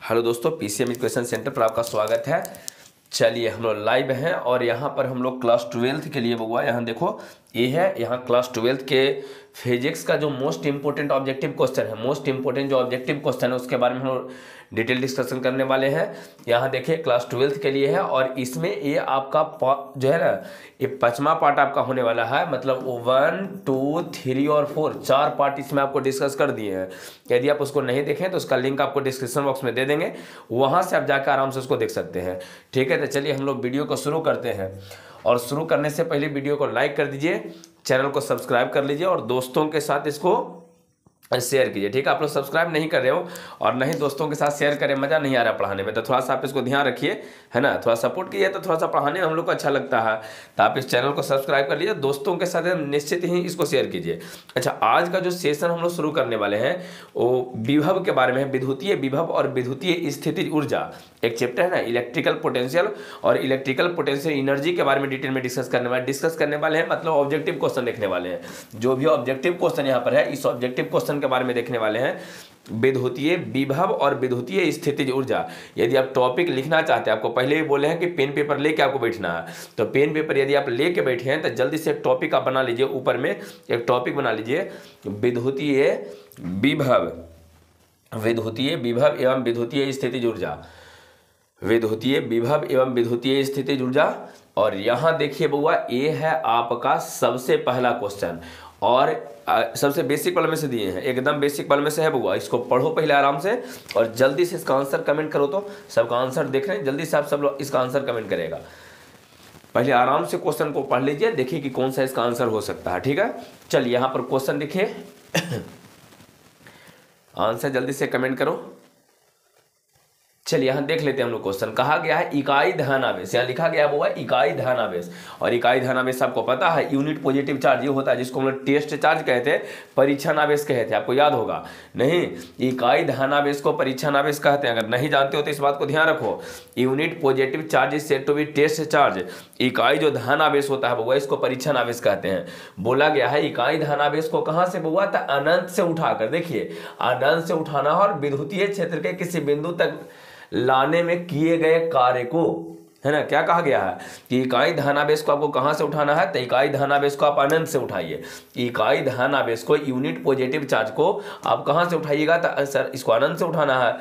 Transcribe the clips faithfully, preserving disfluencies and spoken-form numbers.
Hello दोस्तों, PCM education centre पर आपका स्वागत है। चलिए हम लोग लाइव हैं और यहाँ पर हम लोग क्लास ट्वेल्थ के लिए हुआ, यहाँ देखो ये है, यहाँ क्लास ट्वेल्थ के फिजिक्स का जो मोस्ट इंपोर्टेंट ऑब्जेक्टिव क्वेश्चन है, मोस्ट इंपोर्टेंट जो ऑब्जेक्टिव क्वेश्चन है उसके बारे में हम लोग डिटेल डिस्कशन करने वाले हैं। यहाँ देखिए क्लास ट्वेल्थ के लिए है और इसमें ये आपका जो है ना, ये पांचवा पार्ट आपका होने वाला है। मतलब वन टू थ्री और फोर चार पार्ट इसमें आपको डिस्कस कर दिए हैं। यदि आप उसको नहीं देखें तो उसका लिंक आपको डिस्क्रिप्शन बॉक्स में दे देंगे, वहाँ से आप जाकर आराम से उसको देख सकते हैं। ठीक है, तो चलिए हम लोग वीडियो को शुरू करते हैं। और शुरू करने से पहले वीडियो को लाइक कर दीजिए, चैनल को सब्सक्राइब कर लीजिए और दोस्तों के साथ इसको शेयर कीजिए। ठीक है, आप लोग सब्सक्राइब नहीं कर रहे हो और नहीं दोस्तों के साथ शेयर करें, मज़ा नहीं आ रहा पढ़ाने में, तो थोड़ा सा आप इसको ध्यान रखिए, है ना। थोड़ा सपोर्ट कीजिए तो थोड़ा सा पढ़ाने में हम लोग को अच्छा लगता है। तो आप इस चैनल को सब्सक्राइब कर लीजिए, दोस्तों के साथ निश्चित ही इसको शेयर कीजिए। अच्छा, आज का जो सेशन हम लोग शुरू करने वाले हैं वो विभव के बारे में है। विद्युतीय विभव और विद्युतीय स्थितिज ऊर्जा एक चैप्टर है ना, इलेक्ट्रिकल पोटेंशियल और इलेक्ट्रिकल पोटेंशियल एनर्जी के बारे में डिटेल में डिस्कस करने वाले डिस्कस करने वाले हैं। मतलब ऑब्जेक्टिव क्वेश्चन देखने वाले हैं। जो भी ऑब्जेक्टिव क्वेश्चन यहाँ पर है, इस ऑब्जेक्टिव क्वेश्चन के बारे में देखने वाले हैं। विद्युतीय विभव और विद्युतीय स्थितिज ऊर्जा। यदि आप टॉपिक लिखना चाहते हैं, आपको पहले ही बोले हैं कि पेन पेपर लेके आपको बैठना है, तो पेन पेपर यदि आप लेके बैठे हैं तो जल्दी से एक टॉपिक आप बना लीजिए। ऊपर में एक टॉपिक बना लीजिए, विद्युतीय विभव विद्युतीय विभव एवं विद्युतीय स्थितिज ऊर्जा विद्युतीय विभव एवं विद्युतीय स्थितिज ऊर्जा। और यहाँ देखिए बउआ, ये है आपका सबसे पहला क्वेश्चन और आ, सबसे बेसिक वाले में से दिए हैं, एकदम बेसिक वाले में से है बउआ। इसको पढ़ो पहले आराम से और जल्दी से इसका आंसर कमेंट करो। तो सबका आंसर देख रहे हैं, जल्दी से आप सब लोग इसका आंसर कमेंट करेगा। पहले आराम से क्वेश्चन को पढ़ लीजिए, देखिए कि कौन सा इसका आंसर हो सकता है। ठीक है, चलिए यहाँ पर क्वेश्चन देखिए, आंसर जल्दी से कमेंट करो। चलिए यहाँ देख लेते हैं हम लोग क्वेश्चन। कहा गया है इकाई धनावेश, यहाँ लिखा गया है वो है इकाई धनावेश। और इकाई धनावेश आपको पता है यूनिट पॉजिटिव चार्ज ये होता है, जिसको हम लोग टेस्ट चार्ज कहते हैं, परीक्षण आवेश कहते हैं। आपको याद होगा नहीं, इकाई धनावेश को परीक्षण आवेश कहते हैं। अगर नहीं जानते हो तो इस बात को ध्यान रखो। Unit positive charge is said to be test charge. इकाई जो धनावेश होता है वो इसको परीक्षण आवेश कहते हैं। बोला गया है इकाई धनावेश को कहाँ से हुआ था, अनंत से उठाकर, देखिए अनंत से उठाना और विद्युतीय क्षेत्र के किसी बिंदु तक लाने में किए गए कार्य को, है ना, क्या कहा गया है कि इकाई धनावेश को आपको कहां से उठाना है, तो इकाई धनावेश को आप अनंत से उठाइए। इकाई धनावेश को, यूनिट पॉजिटिव चार्ज को आप कहां से उठाइएगा, तो सर इसको अनंत से उठाना है।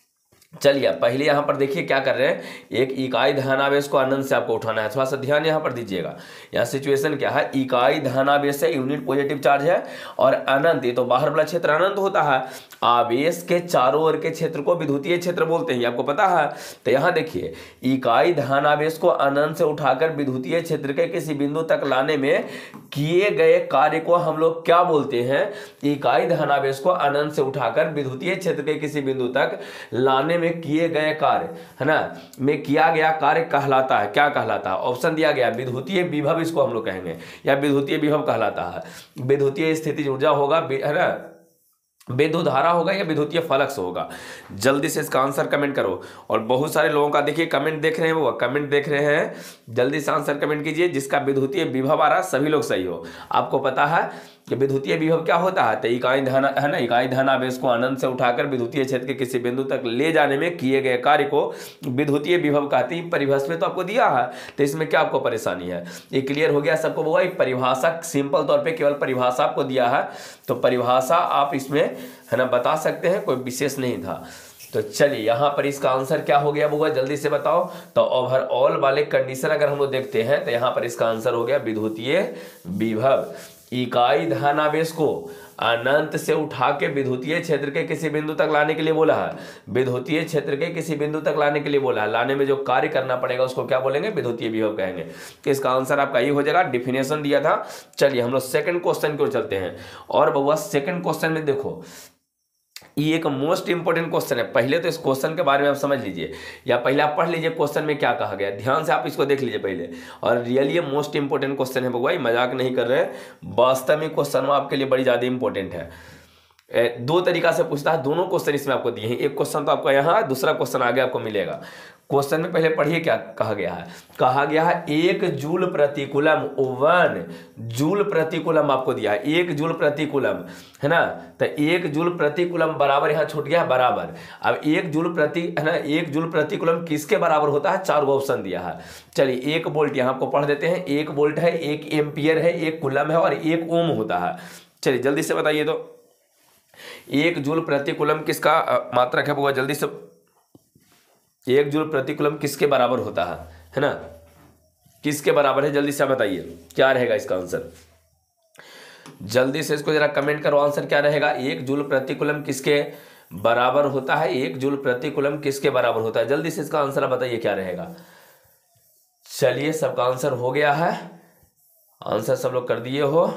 चलिए पहले यहाँ पर देखिए क्या कर रहे हैं, एक इकाई धनावेश को अनंत से आपको उठाना है। थोड़ा सा ध्यान यहाँ पर दीजिएगा। यहाँ सिचुएशन क्या है, इकाई धनावेश है, यूनिट पॉजिटिव चार्ज है और अनंत, ये तो बाहर वाला क्षेत्र अनंत होता है। आवेश के चारों ओर के क्षेत्र को विद्युतीय क्षेत्र बोलते हैं, आपको पता है। तो यहाँ देखिए इकाई धनावेश को अनंत से उठाकर विद्युतीय क्षेत्र के किसी बिंदु तक लाने में किए गए कार्य को हम लोग क्या बोलते हैं, इकाई धनावेश को अनंत से उठाकर विद्युतीय क्षेत्र के किसी बिंदु तक लाने में किए गए कार्य, है ना, में किया गया कार्य कहलाता है। क्या कहलाता है, ऑप्शन दिया गया विद्युतीय विभव, इसको हम लोग कहेंगे, या विद्युतीय विभव कहलाता है। विद्युतीय स्थितिज ऊर्जा होगा, है ना, विद्युत धारा होगा या विद्युतीय फ्लक्स होगा। जल्दी से इसका आंसर कमेंट करो। और बहुत सारे लोगों का देखिए कमेंट देख रहे हैं, वो कमेंट देख रहे हैं, जल्दी से आंसर कमेंट कीजिए जिसका विद्युतीय विभव आ रहा, सभी लोग सही हो। आपको पता है कि विद्युतीय विभव क्या होता है, तो इकाई धन, है ना, इकाई धनावेश को अनंत से उठाकर विद्युतीय क्षेत्र के किसी बिंदु तक ले जाने में किए गए कार्य को विद्युतीय विभव कहते हैं। परिभाषा में तो आपको दिया है, तो इसमें क्या आपको परेशानी है, ये क्लियर हो गया सबको। वो एक परिभाषा सिंपल तौर पे केवल परिभाषा आपको दिया है, तो परिभाषा आप इसमें, है ना, बता सकते हैं, कोई विशेष नहीं था। तो चलिए यहाँ पर इसका आंसर क्या हो गया होगा, जल्दी से बताओ। तो ओवरऑल वाले कंडीशन अगर हम लोग देखते हैं तो यहाँ पर इसका आंसर हो गया विद्युतीय विभव। इकाई धनावेश को अनंत से उठा के विद्युतीय क्षेत्र के किसी बिंदु तक लाने के लिए बोला है, विद्युतीय क्षेत्र के किसी बिंदु तक लाने के लिए बोला है। लाने में जो कार्य करना पड़ेगा उसको क्या बोलेंगे, विद्युतीय विभव कहेंगे। तो इसका आंसर आपका ये हो जाएगा, डिफिनेशन दिया था। चलिए हम लोग सेकंड क्वेश्चन की ओर चलते हैं। और बउआ सेकंड क्वेश्चन में देखो, ये एक मोस्ट इंपोर्टेंट क्वेश्चन है। पहले तो इस क्वेश्चन के बारे में आप समझ लीजिए, या पहले आप पढ़ लीजिए क्वेश्चन में क्या कहा गया, ध्यान से आप इसको देख लीजिए पहले। और रियली ये मोस्ट इंपोर्टेंट क्वेश्चन है बउआ, मजाक नहीं कर रहे हैं, वास्तव में क्वेश्चन आपके लिए बड़ी ज्यादा इंपॉर्टेंट है। दो तरीका से पूछता है, दोनों क्वेश्चन इसमें आपको दिए हैं। एक क्वेश्चन तो आपका यहाँ, दूसरा क्वेश्चन आगे आपको मिलेगा। क्वेश्चन में पहले पढ़िए क्या कहा गया है। कहा गया है एक जूल प्रति कूलम, वन जूल प्रति कूलम आपको दिया है, एक जूल प्रति कूलम है ना। तो एक जूल प्रति कूलम बराबर यहाँ छूट गया बराबर। अब एक जूल प्रति है ना, एक जूल प्रति कूलम किसके बराबर होता है, चार गो ऑप्शन दिया है। चलिए एक वोल्ट यहाँ आपको पढ़ देते हैं, एक वोल्ट है, एक एम्पियर है, एक कूलम है और एक ओम होता है। चलिए जल्दी से बताइए तो एक जूल प्रति कूलम किसका मात्रक है बउआ, जल्दी से। एक जूल प्रति कूलम किसके बराबर होता है, है ना, किसके बराबर है, जल्दी से बताइए क्या रहेगा इसका आंसर। जल्दी से इसको जरा कमेंट करो, आंसर क्या रहेगा। एक जूल प्रति कूलम किसके बराबर होता है, एक जूल प्रति कूलम किसके बराबर होता है, जल्दी से इसका आंसर बताइए क्या रहेगा। चलिए सबका आंसर हो गया है, आंसर सब लोग कर दिए हो,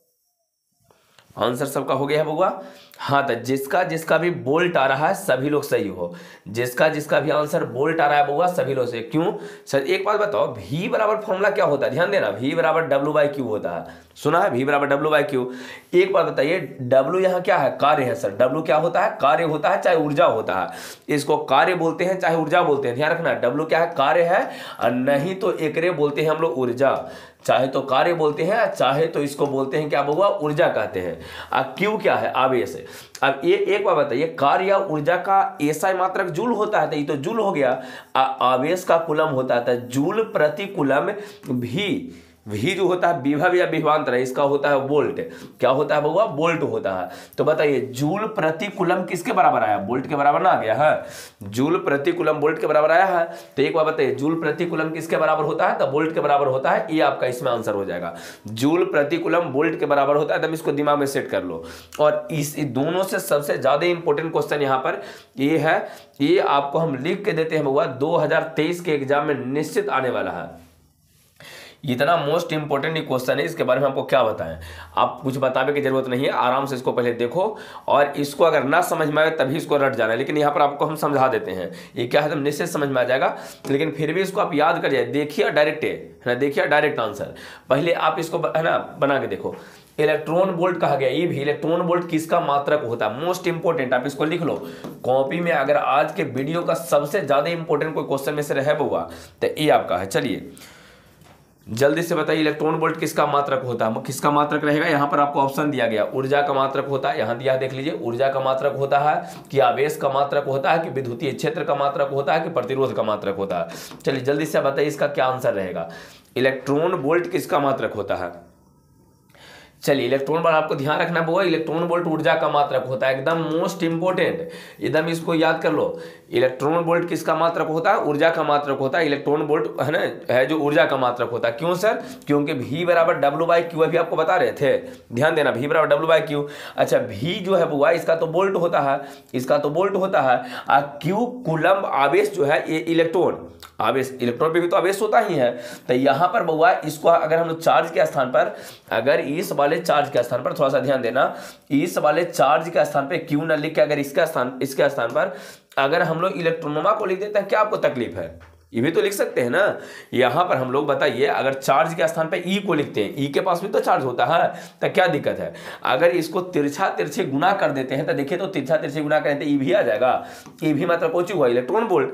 आंसर सबका हो गया है बउआ। हाँ तो जिसका जिसका भी बोल्ट आ रहा है सभी लोग सही हो, जिसका जिसका भी आंसर बोल्ट आ रहा है बउआ सभी लोग सही। क्यों सर, एक बात बताओ, V बराबर फॉर्मूला क्या होता है, ध्यान देना, V बराबर डब्ल्यू बाई क्यू होता है, सुना है, V बराबर डब्ल्यू बाई क्यू। एक बात बताइए, W यहाँ क्या है, कार्य है सर, W क्या होता है, कार्य होता है, चाहे ऊर्जा होता है, इसको कार्य बोलते हैं चाहे ऊर्जा बोलते हैं, ध्यान रखना। W क्या है, कार्य है, और नहीं तो एकरे बोलते हैं हम लोग ऊर्जा, चाहे तो कार्य बोलते हैं चाहे तो इसको बोलते हैं क्या बउआ, ऊर्जा कहते हैं। अब क्यू क्या है, आवेश है। अब ये एक बार बताइए, कार्य या ऊर्जा का एसआई मात्रक जूल होता है, तो ये तो जूल हो गया। आवेश का कूलम होता है जूल प्रति कूलम, भी भी जो होता है विभव या विभवांतर है, इसका होता है वोल्ट। क्या होता है बउआ, वोल्ट होता है। तो बताइए जूल प्रति कूलम किसके बराबर आया, वोल्ट के बराबर ना आ गया है, जूल प्रति कूलम वोल्ट के बराबर आया है। तो एक बार बताइए जूल प्रति कूलम किसके बराबर होता है, तो वोल्ट के बराबर होता है, ये आपका इसमें आंसर हो जाएगा। जूल प्रति कूलम वोल्ट के बराबर होता है, तब इसको दिमाग में सेट कर लो। और इस दोनों से सबसे ज्यादा इंपॉर्टेंट क्वेश्चन यहाँ पर ये है, ये आपको हम लिख के देते हैं बउआ, दो हजार तेईस के एग्जाम में निश्चित आने वाला है। इतना मोस्ट इंपोर्टेंट क्वेश्चन है, इसके बारे में आपको क्या बताएं, आप कुछ बताने की जरूरत नहीं है, आराम से इसको पहले देखो और इसको अगर ना समझ में आए तभी इसको रट जाना है। लेकिन यहाँ पर आपको हम समझा देते हैं, ये क्या है तो निश्चित समझ में आ जाएगा, लेकिन फिर भी इसको आप याद करिए, देखिए डायरेक्ट है ना, देखिए डायरेक्ट आंसर। पहले आप इसको है ना बना के देखो, इलेक्ट्रॉन वोल्ट कहा गया, ये भी इलेक्ट्रॉन वोल्ट किसका मात्रक होता है, मोस्ट इंपोर्टेंट, आप इसको लिख लो कॉपी में। अगर आज के वीडियो का सबसे ज्यादा इंपॉर्टेंट कोई क्वेश्चन में से रहे बउआ तो ये आपका है। चलिए जल्दी से बताइए इलेक्ट्रॉन वोल्ट किसका मात्रक होता है, किसका मात्रक रहेगा। यहाँ पर आपको ऑप्शन दिया गया, ऊर्जा का मात्रक होता है, यहाँ दिया देख लीजिए, ऊर्जा का मात्रक होता है कि आवेश का मात्रक होता है कि विद्युतीय क्षेत्र का मात्रक होता है कि प्रतिरोध का मात्रक होता है। चलिए जल्दी से बताइए इसका क्या आंसर रहेगा, इलेक्ट्रॉन वोल्ट किसका मात्रक होता है। चलिए इलेक्ट्रॉन वोल्ट आपको ध्यान रखना होगा, इलेक्ट्रॉन वोल्ट ऊर्जा का मात्रक होता है, एकदम मोस्ट इंपोर्टेंट, एकदम इसको याद कर लो। इलेक्ट्रॉन वोल्ट किसका मात्रक होता है, ऊर्जा का मात्रक होता है, इलेक्ट्रॉन वोल्ट है ना है जो ऊर्जा का मात्रक होता है। क्यों सर, क्योंकि V बराबर डब्ल्यू बाई क्यू, अभी आपको बता रहे थे, ध्यान देना, V बराबर डब्ल्यू बाई क्यू। अच्छा V जो है बुआ इसका तो वोल्ट होता है, इसका तो वोल्ट होता है, और क्यू कूलम आवेश जो है ये इलेक्ट्रॉन आवेश, इलेक्ट्रॉन पे भी तो आवेश होता ही है। तो यहाँ पर बउआ इसको अगर हम लोग चार्ज के स्थान पर, अगर इस वाले चार्ज के स्थान पर, थोड़ा सा ध्यान देना, इस वाले चार्ज के स्थान पे क्यू न लिख के अगर इसका स्थान इसके स्थान पर अगर हम लोग इलेक्ट्रोनमा को लिख देते हैं, क्या आपको तकलीफ है, ये भी तो लिख सकते हैं ना। यहाँ पर हम लोग बताइए अगर चार्ज के स्थान पे ई को लिखते हैं, ई के पास भी तो चार्ज होता है, तो क्या दिक्कत है। अगर इसको तिरछा तिरछे गुना कर देते हैं तो देखिए, तो तिरछा तिरछे गुना करें तो ई भी आ जाएगा, ई भी मतलब पहुंची हुआ इलेक्ट्रॉन वोल्ट।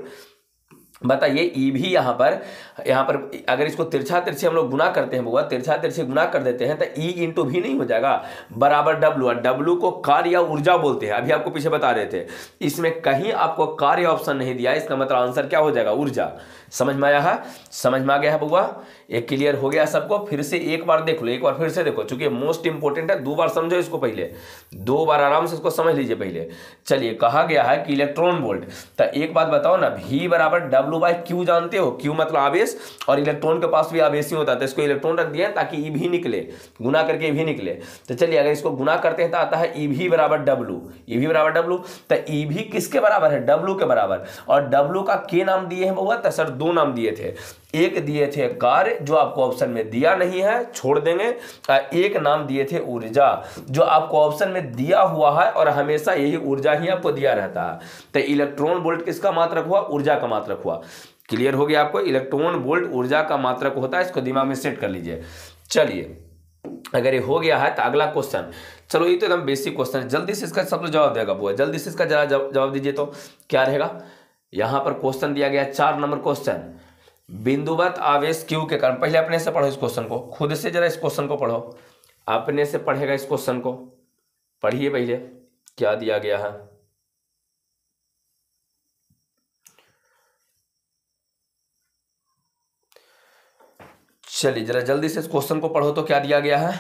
बताइए ई भी यहाँ पर यहाँ पर अगर इसको तिरछा तिरछे हम लोग गुना करते हैं बुआ, तिरछा तिरछे गुना कर देते हैं तो ई इंटू भी नहीं हो जाएगा बराबर डब्ल्यू, और डब्ल्यू को कार्य या ऊर्जा बोलते हैं, अभी आपको पीछे बता रहे थे। इसमें कहीं आपको कार्य ऑप्शन नहीं दिया, इसका मतलब आंसर क्या हो जाएगा, ऊर्जा। समझ में आया है, समझ में आ गया है बुआ, एक क्लियर हो गया सबको। फिर से एक बार देख लो, एक बार फिर से देखो, चूंकि मोस्ट इंपोर्टेंट है, दो बार समझो इसको, पहले दो बार आराम से इसको समझ लीजिए पहले। चलिए कहा गया है कि इलेक्ट्रॉन वोल्ट, तो एक बात बताओ ना, V बराबर डब्ल्यू बाई क्यू जानते हो, क्यू मतलब आवेश, और इलेक्ट्रॉन के पास भी आवेश ही होता है, तो इसको इलेक्ट्रॉन रख दिया ताकि ई भी निकले, गुना करके भी निकले। तो चलिए अगर इसको गुना करते हैं तो आता है ई भी बराबर डब्ल्यू, ई भी बराबर डब्ल्यू। तो ई भी किसके बराबर है, डब्ल्यू के बराबर, और डब्ल्यू का के नाम दिए हैं बउआ, तो सर दो नाम दिए थे, एक दिए थे कार्य जो आपको ऑप्शन में दिया नहीं है, छोड़ देंगे, एक नाम दिए थे ऊर्जा जो आपको ऑप्शन में दिया हुआ है, और हमेशा यही ऊर्जा ही आपको दिया रहता है। तो इलेक्ट्रॉन वोल्ट किसका मात्रक हुआ, ऊर्जा का मात्रक हुआ। क्लियर हो गया आपको, इलेक्ट्रॉन वोल्ट ऊर्जा का मात्रक होता है, इसको दिमाग में सेट कर लीजिए। चलिए अगर ये हो गया है तो अगला क्वेश्चन, चलो ये तो एकदम बेसिक क्वेश्चन है, जल्दी से इसका सब जवाब देगा बुआ, जल्दी से इसका जरा जवाब दीजिए, तो क्या रहेगा। यहां पर क्वेश्चन दिया गया चार नंबर क्वेश्चन, बिंदुवत आवेश Q के कारण। पहले अपने से पढ़ो इस क्वेश्चन को, खुद से जरा इस क्वेश्चन को पढ़ो, अपने से पढ़ेगा इस क्वेश्चन को, पढ़िए पहले क्या दिया गया है। चलिए जरा जल्दी से इस क्वेश्चन को पढ़ो तो क्या दिया गया है।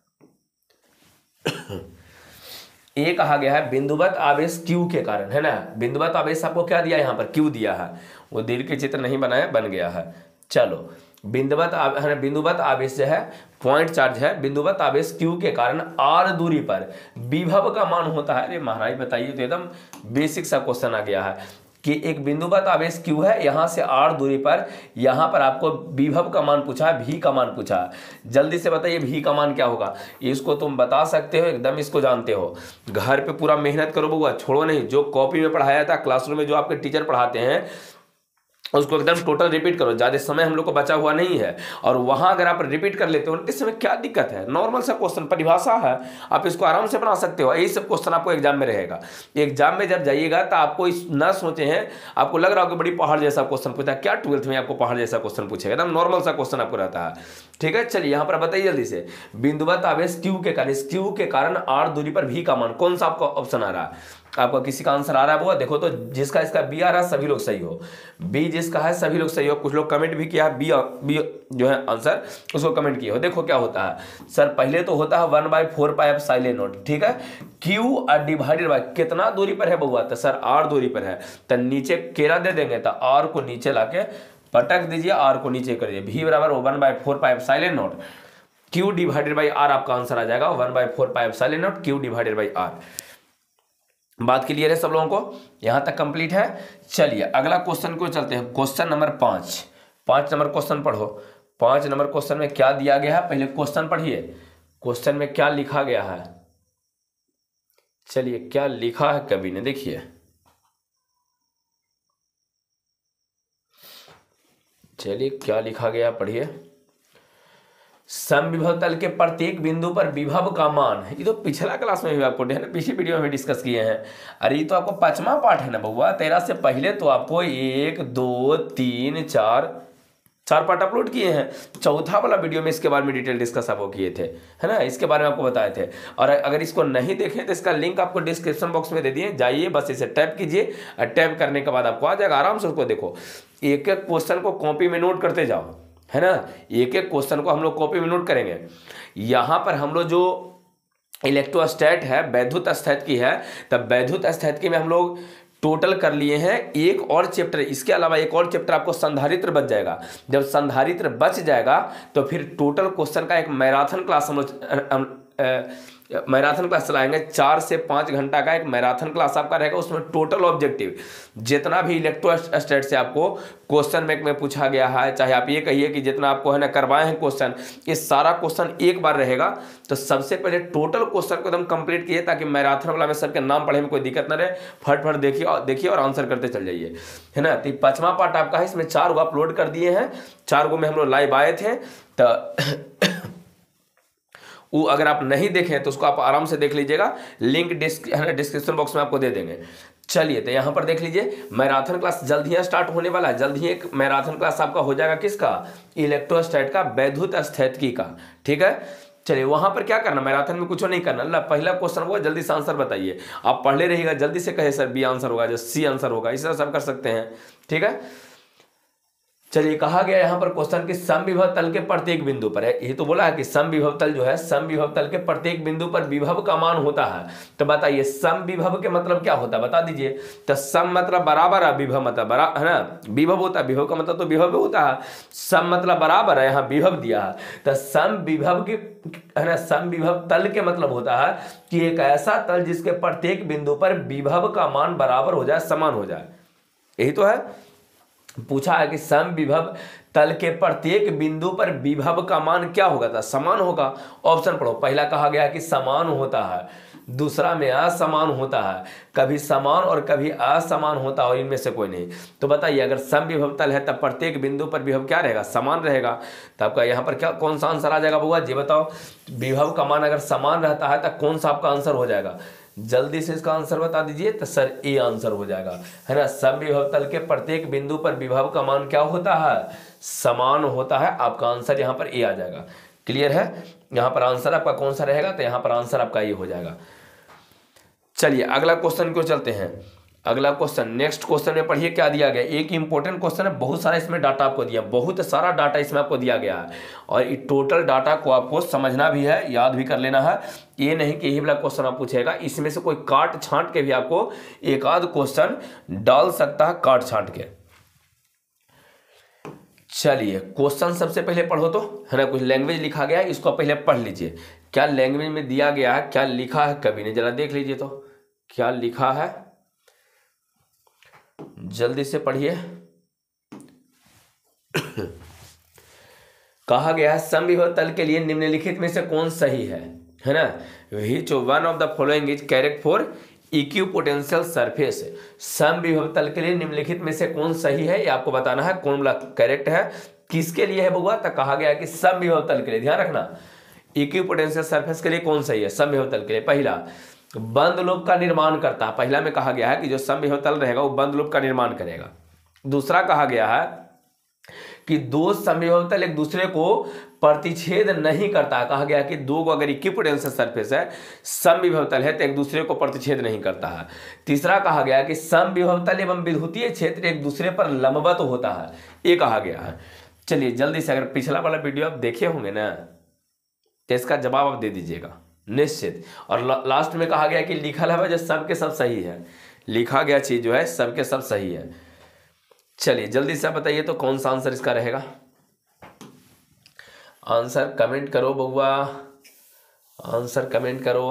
ये कहा गया है बिंदुवत आवेश Q के कारण, है ना। बिंदुवत आवेश आपको क्या दिया, यहाँ पर Q दिया है, वो दीर्घ के चित्र नहीं बनाया, बन गया है। चलो बिंदुवत है, बिंदुवत आवेश जो है पॉइंट चार्ज है, बिंदुवत आवेश Q के कारण r दूरी पर विभव का मान होता है। अरे महाराज बताइए, तो एकदम बेसिक सा क्वेश्चन आ गया है कि एक बिंदुवत आवेश Q है, यहां से r दूरी पर, यहां पर आपको विभव का मान पूछा है, v का मान पूछा है। जल्दी से बताइए v का मान क्या होगा। इसको तुम बता सकते हो, एकदम इसको जानते हो। घर पे पूरा मेहनत करो बउआ, छोड़ो नहीं। जो कॉपी में पढ़ाया था, क्लासरूम में जो आपके टीचर पढ़ाते हैं, उसको एकदम टोटल रिपीट करो। ज़्यादा समय हम लोग को बचा हुआ नहीं है, और वहाँ अगर आप रिपीट कर लेते हो इस समय क्या दिक्कत है। नॉर्मल सा क्वेश्चन, परिभाषा है, आप इसको आराम से बना सकते हो। यही सब क्वेश्चन आपको एग्जाम में रहेगा। एग्जाम में जब जाइएगा तो आपको इस ना सोचे हैं, आपको लग रहा होगा बड़ी पहाड़ जैसा क्वेश्चन पूछा, क्या ट्वेल्थ में आपको पहाड़ जैसा क्वेश्चन पूछेगा, एकदम नॉर्मल सा क्वेश्चन आपको रहता है। ठीक है, चलिए यहाँ पर बताइए जल्दी से, बिंदुवत आवेश Q के कारण, इस Q के कारण r दूरी पर v का मान, कौन सा आपका ऑप्शन आ रहा है। आपका किसी का आंसर आ रहा है वो देखो तो, जिसका इसका बी आ रहा है सभी लोग सही हो, बी जिसका है सभी लोग सही हो। कुछ लोग कमेंट भी किया है बी, बी जो है आंसर, उसको कमेंट किए हो। देखो क्या होता है सर, पहले तो होता है one by four pi epsilon naught, ठीक है। क्यू डिवाइडेड बाय कितना दूरी पर है बउआ, तो सर आर दूरी पर है, तो नीचे केरा दे देंगे, तो आर को नीचे लाके पटक दीजिए, आर को नीचे कर दीजिए, भी बराबर one by four pi epsilon naught, Q divided by R आपका आंसर आ जाएगा, one by four pi epsilon naught Q divided by R. बात क्लियर है सब लोगों को, यहां तक कंप्लीट है। चलिए अगला क्वेश्चन को चलते हैं, क्वेश्चन नंबर पांच। पांच नंबर क्वेश्चन पढ़ो। पांच नंबर क्वेश्चन में क्या दिया गया है, पहले क्वेश्चन पढ़िए, क्वेश्चन में क्या लिखा गया है। चलिए क्या लिखा है कवि ने, देखिए। चलिए क्या लिखा गया पढ़िए। समविभव तल के प्रत्येक बिंदु पर विभव का मान, ये तो पिछला क्लास में भी आपको है ना, पिछली वीडियो में डिस्कस किए हैं। अरे ये तो आपको पांचवा पार्ट है ना बउआ, तेरह से पहले तो आपको एक दो तीन चार चार पार्ट अपलोड किए हैं। चौथा वाला वीडियो में इसके बारे में डिटेल डिस्कस आपको किए थे, है ना, इसके बारे में आपको बताए थे। और अगर इसको नहीं देखें तो इसका लिंक आपको डिस्क्रिप्शन बॉक्स में दे दिए, जाइए बस इसे टैप कीजिए, और टैप करने के बाद आपको आ जाएगा, आराम से उसको देखो। एक एक क्वेश्चन को कॉपी में नोट करते जाओ, है ना, एक एक क्वेश्चन को हम लोग कॉपी में नोट करेंगे। यहाँ पर हम लोग जो इलेक्ट्रोस्टैट है, वैद्युत स्थैतिकी है, तब वैद्युत स्थैतिकी में हम लोग टोटल कर लिए हैं एक और चैप्टर, इसके अलावा एक और चैप्टर आपको संधारित्र बच जाएगा। जब संधारित्र बच जाएगा तो फिर टोटल क्वेश्चन का एक मैराथन क्लास हम लोग मैराथन क्लास चलाएंगे। चार से पाँच घंटा का एक मैराथन क्लास आपका रहेगा, उसमें टोटल ऑब्जेक्टिव जितना भी इलेक्ट्रोस्टैट से आपको क्वेश्चन बैंक में पूछा गया है, चाहे आप ये कहिए कि जितना आपको है ना करवाए हैं क्वेश्चन, ये सारा क्वेश्चन एक बार रहेगा। तो सबसे पहले टोटल क्वेश्चन को एकदम कंप्लीट कीजिए, ताकि मैराथन वाला में सबके नाम पढ़े में कोई दिक्कत ना रहे। फट फट देखिए और देखिए और आंसर करते चल जाइए, है ना। तो पांचवा पार्ट आपका है, इसमें चार गो अपलोड कर दिए हैं, चार गो में हम लोग लाइव आए थे। तो वो अगर आप नहीं देखें तो उसको आप आराम से देख लीजिएगा, लिंक डिस्क्रिप्शन बॉक्स में आपको दे देंगे। चलिए तो यहाँ पर देख लीजिए, मैराथन क्लास जल्द ही स्टार्ट होने वाला है। जल्द ही एक मैराथन क्लास आपका हो जाएगा, किसका, इलेक्ट्रोस्टैट का, वैद्युत स्थैतिकी का, ठीक है। चलिए वहां पर क्या करना, मैराथन में कुछ नहीं करना। ला पहला क्वेश्चन वो जल्दी से आंसर बताइए, आप पढ़ ले रहिएगा, जल्दी से कहे सर बी आंसर होगा, जो सी आंसर होगा, इस तरह सब कर सकते हैं, ठीक है। चलिए कहा गया यहाँ पर क्वेश्चन कि समविभव तल के प्रत्येक बिंदु पर है, ये तो बोला है कि समविभव तल जो है, समविभव तल के प्रत्येक बिंदु पर विभव का मान होता है। तो बताइए समविभव के मतलब क्या होता है, बता दीजिए। तो सम मतलब बराबर है, विभव मतलब बराबर है ना, विभव होता है, विभव का मतलब तो विभव होता है, सम मतलब बराबर है, यहाँ विभव दिया है। तो सम विभव के है ना, समविभव तल के मतलब होता है कि एक ऐसा तल जिसके प्रत्येक बिंदु पर विभव का मान बराबर हो जाए, समान हो जाए, यही तो है। पूछा है कि समविभव तल के प्रत्येक बिंदु पर विभव का मान क्या होगा, था समान होगा। ऑप्शन पढ़ो, पहला कहा गया कि समान होता है, दूसरा में असमान होता है, कभी समान और कभी असमान होता है, और इनमें से कोई नहीं। तो बताइए अगर समविभव तल है तब प्रत्येक बिंदु पर विभव क्या रहेगा, समान रहेगा। तो आपका यहाँ पर क्या कौन सा आंसर आ जाएगा बुआ जी बताओ। विभव का मान अगर समान रहता है तो कौन सा आपका आंसर हो जाएगा, जल्दी से इसका आंसर बता दीजिए। तो सर ए आंसर हो जाएगा, है ना। समविभव तल के प्रत्येक बिंदु पर विभव का मान क्या होता है, समान होता है। आपका आंसर यहाँ पर ए आ जाएगा। क्लियर है, यहाँ पर आंसर आपका कौन सा रहेगा, तो यहाँ पर आंसर आपका ये हो जाएगा। चलिए अगला क्वेश्चन को चलते हैं। अगला क्वेश्चन, नेक्स्ट क्वेश्चन में पढ़िए क्या दिया गया। एक इंपॉर्टेंट क्वेश्चन है, बहुत सारा इसमें डाटा आपको दिया, बहुत सारा डाटा इसमें आपको दिया गया है और ये टोटल डाटा को आपको समझना भी है, याद भी कर लेना है। ये नहीं कि यही वाला क्वेश्चन आप पूछेगा, इसमें से कोई काट छांट के भी आपको एक आध क्वेश्चन डाल सकता है, काट छांट के। चलिए क्वेश्चन सबसे पहले पढ़ो तो, है ना। कुछ लैंग्वेज लिखा गया है, इसको पहले पढ़ लीजिए। क्या लैंग्वेज में दिया गया है, क्या लिखा है, कभी नहीं, जरा देख लीजिए तो क्या लिखा है, जल्दी से पढ़िए। कहा गया है समविभव तल के लिए निम्नलिखित में से कौन सही है, है ना। Which one of the following is correct for equipotential surface. समविभव तल के लिए निम्नलिखित में से कौन सही है, ये आपको बताना है कौन वाला करेक्ट है, किसके लिए है बउआ। तो कहा गया कि समविभव तल के लिए, ध्यान रखना, इक्विपोटेंशियल सरफेस के लिए कौन सही है, समविभव तल के लिए। पहला, बंद लूप का निर्माण करता है। पहला में कहा गया है कि जो समविभव तल रहेगा वो बंद लूप का निर्माण करेगा। दूसरा कहा गया है कि दो समविभव तल एक दूसरे को प्रतिच्छेद नहीं करता। कहा गया कि दो को अगर इक्विपोटेंशियल सरफेस है, समविभव तल है, तो एक दूसरे को प्रतिच्छेद नहीं करता है। तीसरा कहा गया कि समविभव तल एवं विद्युतीय क्षेत्र एक दूसरे पर लंबवत होता है, ये कहा गया है। चलिए जल्दी से, अगर पिछला वाला वीडियो आप देखे होंगे ना, तो इसका जवाब आप दे दीजिएगा निश्चित। और ला, लास्ट में कहा गया कि लिखा है जो सबके सब सही है, लिखा गया चीज जो है सबके सब सही है। चलिए जल्दी से बताइए तो कौन सा आंसर इसका रहेगा। आंसर कमेंट करो बउआ, आंसर कमेंट करो।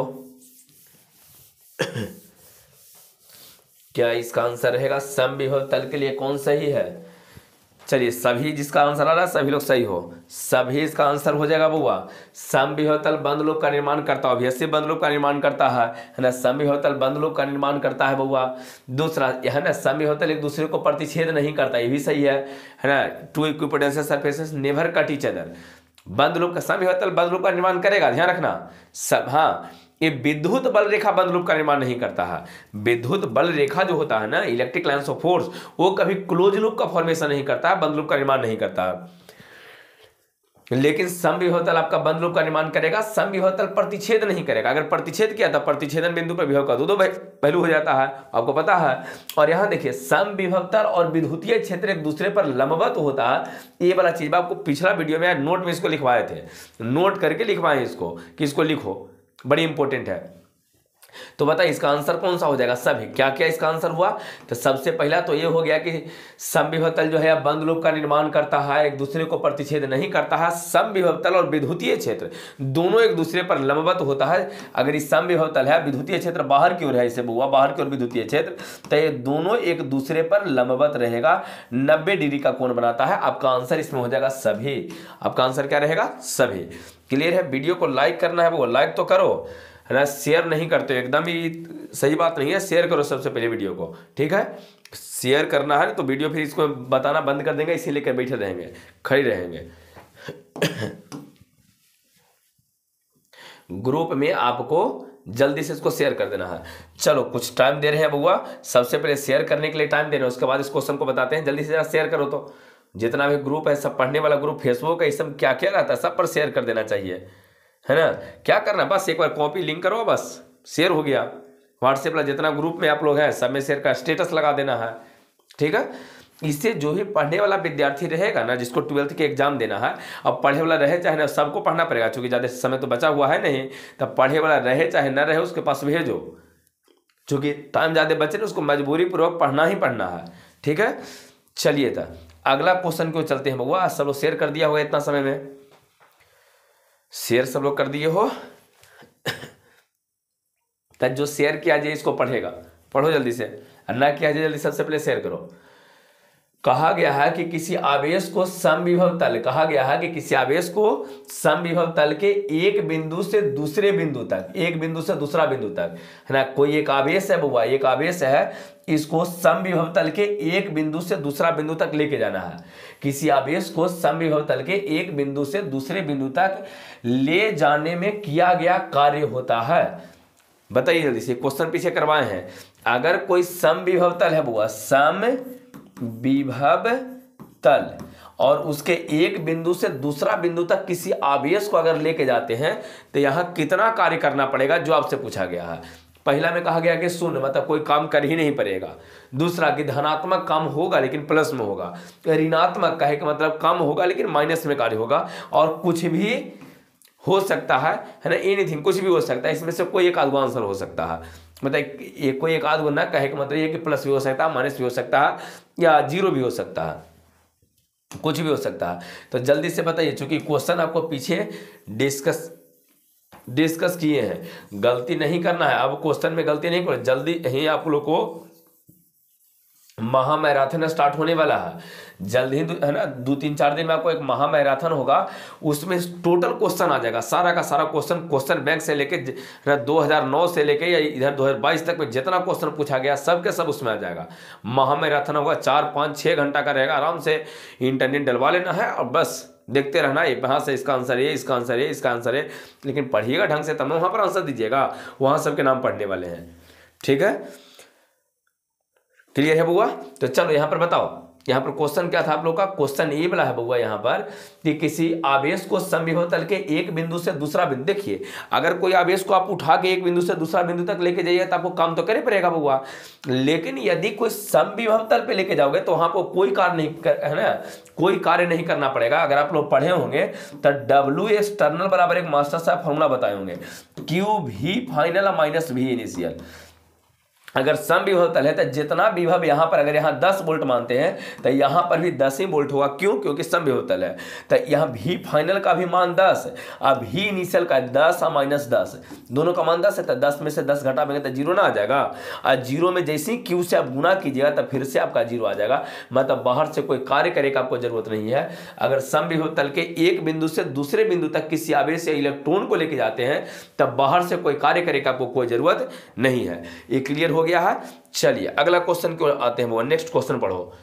क्या इसका आंसर रहेगा समविभव तल के लिए कौन सही है। चलिए सभी जिसका आंसर आ रहा है सभी लोग सही हो, सभी इसका आंसर हो जाएगा बउआ। समविभव तल बंद लूप का निर्माण करता है, ऑब्वियसली बंद लूप का निर्माण करता है, है ना। समविभव तल बंद लूप का निर्माण करता है बउआ। दूसरा है ना, समविभव तल एक दूसरे को प्रतिच्छेद नहीं करता, ये भी सही है, है ना। Two equipotential surfaces never cut each other. बंद लूप का समविभव तल बंद लूप का निर्माण करेगा, ध्यान रखना सब। हाँ, ये विद्युत बल रेखा बंद लूप का निर्माण नहीं करता है। विद्युत बल रेखा जो होता है ना, इलेक्ट्रिक लाइन्स ऑफ फोर्स, वो कभी क्लोज लूप का फॉर्मेशन नहीं करता है, बंद लूप का निर्माण नहीं करता है। लेकिन समविभव तल आपका बंद लूप का निर्माण करेगा, समविभव तल प्रतिच्छेद नहीं करेगा। अगर प्रतिच्छेद किया तो प्रतिच्छेदन बिंदु पर विभव का दो दो पहलू हो जाता है, आपको पता है। और यहाँ देखिए समविभव तल और विद्युतीय क्षेत्र एक दूसरे पर लंबवत होता है, ये वाला चीज आपको पिछला वीडियो में नोट में इसको लिखवाए थे, नोट करके लिखवाए इसको कि इसको लिखो, बड़ी इंपॉर्टेंट है। तो बताइए इसका आंसर कौन सा हो जाएगा। सभी क्या क्या इसका आंसर हुआ, तो सबसे पहला तो ये हो गया कि समविभव तल जो है बंद लूप का निर्माण करता है, एक दूसरे को प्रतिच्छेद नहीं करता है। समविभव तल और विद्युतीय क्षेत्र दोनों एक दूसरे पर लंबवत होता है। अगर इस समविभव तल है, विद्युतीय क्षेत्र बाहर की ओर है, इसे बुआ बाहर की ओर विद्युतीय क्षेत्र, तो ये दोनों एक दूसरे पर लंबवत रहेगा, नब्बे डिग्री का कोण बनाता है। आपका आंसर इसमें हो जाएगा सभी। आपका आंसर क्या रहेगा, सभी। क्लियर है। वीडियो को लाइक करना है वो लाइक तो करो, है ना। शेयर नहीं करते एकदम ही सही बात नहीं है, शेयर करो सबसे पहले वीडियो को, ठीक है। शेयर करना है तो वीडियो फिर इसको बताना बंद कर देंगे, इसी लेकर बैठे रहेंगे, खड़े रहेंगे। ग्रुप में आपको जल्दी से इसको शेयर कर देना है। चलो कुछ टाइम दे रहे हैं बउआ, सबसे पहले शेयर करने के लिए टाइम दे रहे हैं, उसके बाद इस क्वेश्चन को बताते हैं। जल्दी से जरा शेयर करो तो, जितना भी ग्रुप है सब पढ़ने वाला ग्रुप, फेसबुक है, सब क्या क्या रहता है सब पर शेयर कर देना चाहिए, है ना। क्या करना, बस एक बार कॉपी लिंक करो, बस शेयर हो गया। व्हाट्सएप वाला जितना ग्रुप में आप लोग हैं सब में शेयर का स्टेटस लगा देना है, ठीक है। इससे जो भी पढ़ने वाला विद्यार्थी रहेगा ना, जिसको ट्वेल्थ के एग्जाम देना है, अब पढ़े वाला रहे चाहे ना, सबको पढ़ना पड़ेगा, क्योंकि ज़्यादा समय तो बचा हुआ है नहीं, तब पढ़े वाला रहे चाहे ना रहे उसके पास भेजो, क्योंकि टाइम ज़्यादा बचे ना, उसको मजबूरी पूर्वक पढ़ना ही पढ़ना है, ठीक है। चलिए तो अगला क्वेश्चन क्यों चलते हैं बउआ। सब लोग शेयर कर दिया होगा इतना समय में, शेयर सब लोग कर दिए हो। तब जो शेयर किया जाए इसको पढ़ेगा, पढ़ो जल्दी से, और ना किया जाए जल्दी सबसे पहले शेयर करो। कहा गया है कि किसी आवेश को समविभव तल, कहा गया है कि किसी आवेश को समविभव तल के एक बिंदु से दूसरे बिंदु तक, एक बिंदु से दूसरा बिंदु तक, है ना। कोई एक आवेश है बुआ, एक आवेश है, इसको समविभव तल के एक बिंदु से दूसरा बिंदु तक लेके जाना है। किसी आवेश को समविभव तल के एक बिंदु से दूसरे बिंदु तक ले जाने में किया गया कार्य होता है, बताइए जल्दी से, क्वेश्चन पीछे करवाए हैं। अगर कोई समविभव तल है बुआ, समविभव तल, और उसके एक बिंदु से दूसरा बिंदु तक किसी आवेश को अगर लेके जाते हैं तो यहां कितना कार्य करना पड़ेगा, जो आपसे पूछा गया है। पहला में कहा गया कि शून्य, मतलब कोई काम कर ही नहीं पड़ेगा। दूसरा कि धनात्मक काम होगा लेकिन प्लस में होगा। ऋणात्मक कहे कि मतलब कम होगा लेकिन माइनस में कार्य होगा। और कुछ भी हो सकता है, है ना, एनीथिंग, कुछ भी हो सकता है। इसमें से कोई एक आध आंसर हो सकता है, मतलब ये कोई एक आध ना कहे कि मतलब ये कि प्लस भी हो सकता है, माइनस भी हो सकता है, या जीरो भी हो सकता है, कुछ भी हो सकता है। तो जल्दी से बताइए, चूंकि क्वेश्चन आपको पीछे डिस्कस डिस्कस किए हैं, गलती नहीं करना है। अब क्वेश्चन में गलती नहीं करो, जल्दी ही आप लोग को महा मैराथन स्टार्ट होने वाला है जल्द ही, है ना। दो तीन चार दिन में आपको एक महा मैराथन होगा, उसमें टोटल क्वेश्चन आ जाएगा, सारा का सारा क्वेश्चन, क्वेश्चन बैंक से लेके दो हज़ार नौ से लेके या इधर दो हज़ार बाईस तक में जितना क्वेश्चन पूछा गया सब के सब उसमें आ जाएगा। महा मैराथन होगा, चार पाँच छः घंटा का रहेगा, आराम से इंटरनेट डलवा लेना है और बस देखते रहना है। यहाँ से इसका आंसर है, इसका आंसर है, इसका आंसर है, लेकिन पढ़िएगा ढंग से तब ना वहाँ पर आंसर दीजिएगा, वहाँ सबके नाम पढ़ने वाले हैं, ठीक है। क्लियर है बुआ? तो चलो यहाँ पर बताओ, यहाँ पर क्वेश्चन क्या था आप लोग का, क्वेश्चन ये वाला है बुआ यहाँ पर कि किसी आवेश को समविभव तल के एक बिंदु से दूसरा बिंदु, देखिए अगर कोई आवेश को आप उठा के एक बिंदु से दूसरा बिंदु तक लेके जाइए तो आपको काम तो करे पड़ेगा बुआ, लेकिन यदि कोई समविभव तल पे लेके जाओगे तो वहां पर कोई कार्य नहीं कर, है ना, कोई कार्य नहीं करना पड़ेगा। अगर आप लोग पढ़े होंगे तो डब्ल्यू एक्सटर्नल बराबर एक मास्टर साहब फॉर्मूला बताए होंगे, Q V final minus V initial. अगर समविभव तल है तो जितना विभव यहाँ पर, अगर यहाँ दस वोल्ट मानते हैं तो यहाँ पर भी दस ही वोल्ट होगा, क्यों? क्योंकि समविभव तल है। तो यहाँ भी फाइनल का भी मान दस, अब भी इनिशियल का दस और माइनस दस, दोनों का मान दस है, तो दस में से दस घटाएंगे तो जीरो ना आ जाएगा। और जीरो में जैसे ही क्यू से आप गुना कीजिएगा तो फिर से आपका जीरो आ जाएगा, मतलब बाहर से कोई कार्य करे का आपको जरूरत नहीं है। अगर समविभव तल के एक बिंदु से दूसरे बिंदु तक किसी आवेश या इलेक्ट्रॉन को लेके जाते हैं तब बाहर से कोई कार्य करे का आपको कोई जरूरत नहीं है। ये क्लियर हो गया है? चलिए अगला क्वेश्चन क्यों आते हैं वो, नेक्स्ट क्वेश्चन पढ़ो।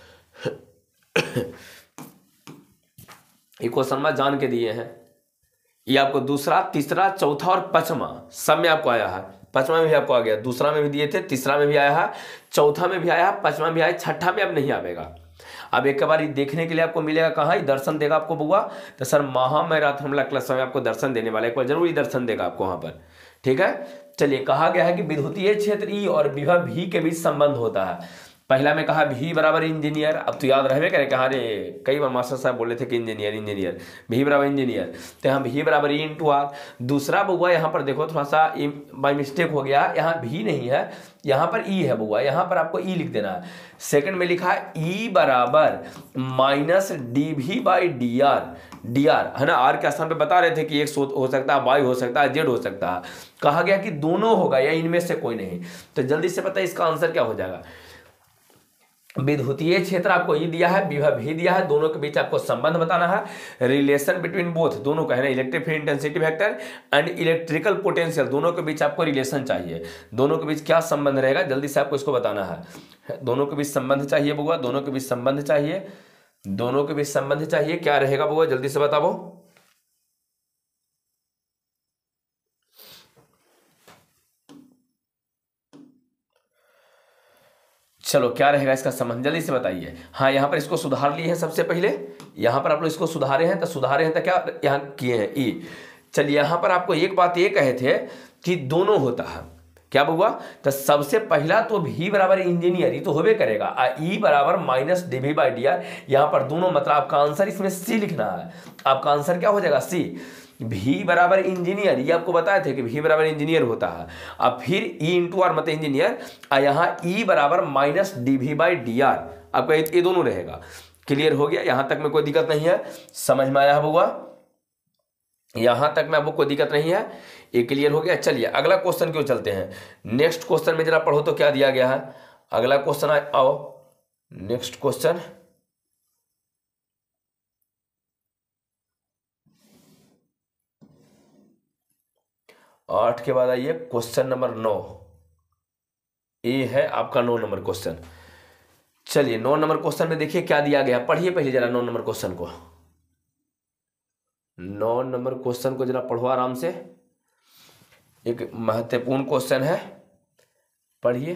ये क्वेश्चन में जान के दिए हैं, ये आपको दूसरा, तीसरा, चौथा और पांचवा सब में आपको आया है। पांचवा में भी आपको आ गया, दूसरा में भी दिए थे, तीसरा में भी आया है, चौथा में भी आया है, पांचवा में भी आया, छठा में अब नहीं आएगा। अब एक बार देखने के लिए आपको मिलेगा कहाँ, दर्शन देगा आपको बुआ, तो सर महा मैराथन क्लास में आपको दर्शन देने वाला, एक बार जरूर दर्शन देगा आपको वहां पर, ठीक है। चलिए कहा गया है कि विद्युतीय क्षेत्र ई और विभव भी के बीच संबंध होता है। पहला में कहा भी बराबर इंजीनियर, अब तो याद रहबे करे, कहा रे कई बार मास्टर साहब बोले थे कि इंजीनियर इंजीनियर भी बराबर इंजीनियर, तो यहाँ भी बराबर ई इंटू आर। दूसरा बुआ यहाँ पर देखो थोड़ा सा बाई मिस्टेक हो गया, यहाँ भी नहीं है, यहाँ पर ई है बुआ, यहाँ पर आपको ई लिख देना है। सेकंड में लिखा है ई बराबर minus D V by D R, D R है ना, आर के स्थान पे बता रहे थे कि एक हो सकता है, वाई हो सकता है, जेड हो सकता है, कहा गया कि दोनों होगा या इनमें से कोई नहीं। तो जल्दी से पता है इसका आंसर क्या हो जाएगा। विद्युतीय क्षेत्र आपको ये दिया है, विभव भी दिया है, दोनों के बीच आपको संबंध बताना है। रिलेशन बिटवीन बोथ, दोनों का है ना, electric field intensity vector and electrical potential, दोनों के बीच आपको रिलेशन चाहिए। दोनों के बीच क्या संबंध रहेगा जल्दी से आपको इसको बताना है। दोनों के बीच संबंध चाहिए बुआ, दोनों के बीच संबंध चाहिए, दोनों के बीच संबंध चाहिए, क्या रहेगा बुआ जल्दी से बताओ। चलो क्या रहेगा इसका संबंध जल्दी से बताइए। हाँ यहाँ पर इसको सुधार लिए हैं सबसे पहले, यहाँ पर आप लोग इसको सुधारे हैं, तो सुधारे हैं तो क्या यहाँ किए हैं ई। चलिए यहाँ पर आपको एक बात ये कहे थे कि दोनों होता है, क्या हुआ, तो सबसे पहला तो भी बराबर इंजीनियर, ये तो होबे करेगा, आ ई बराबर minus D V by D R, यहाँ पर दोनों, मतलब आपका आंसर इसमें सी लिखना है। आपका आंसर क्या हो जाएगा सी। भी बराबर इंजीनियर, ये आपको बताए थे कि भी बराबर इंजीनियर होता है। अब फिर ई इंटू आर मतलब इंजीनियर, और यहाँ ई बराबर minus D V by D R, आपका ये दोनों रहेगा। क्लियर हो गया? यहां तक में कोई दिक्कत नहीं है, समझ में आया होगा? यहां तक में आपको कोई दिक्कत नहीं है, ये क्लियर हो गया। चलिए अगला क्वेश्चन क्यों चलते हैं, नेक्स्ट क्वेश्चन में जरा पढ़ो तो क्या दिया गया है। अगला क्वेश्चन आओ, नेक्स्ट क्वेश्चन आठ के बाद आइए, क्वेश्चन नंबर नौ, ये है आपका नौ नंबर क्वेश्चन। चलिए नौ नंबर क्वेश्चन में देखिए क्या दिया गया, पढ़िए पहले जरा नौ नंबर क्वेश्चन को। नौ नंबर क्वेश्चन को जरा पढ़ो आराम से। एक महत्वपूर्ण क्वेश्चन है, पढ़िए।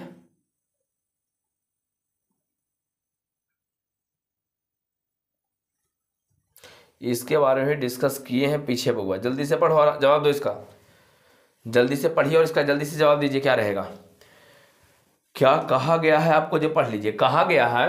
इसके बारे में डिस्कस किए हैं पीछे बउआ, जल्दी से पढ़ो और जवाब दो इसका, जल्दी से पढ़िए और इसका जल्दी से जवाब दीजिए क्या रहेगा। क्या कहा गया है आपको, जो पढ़ लीजिए। कहा गया है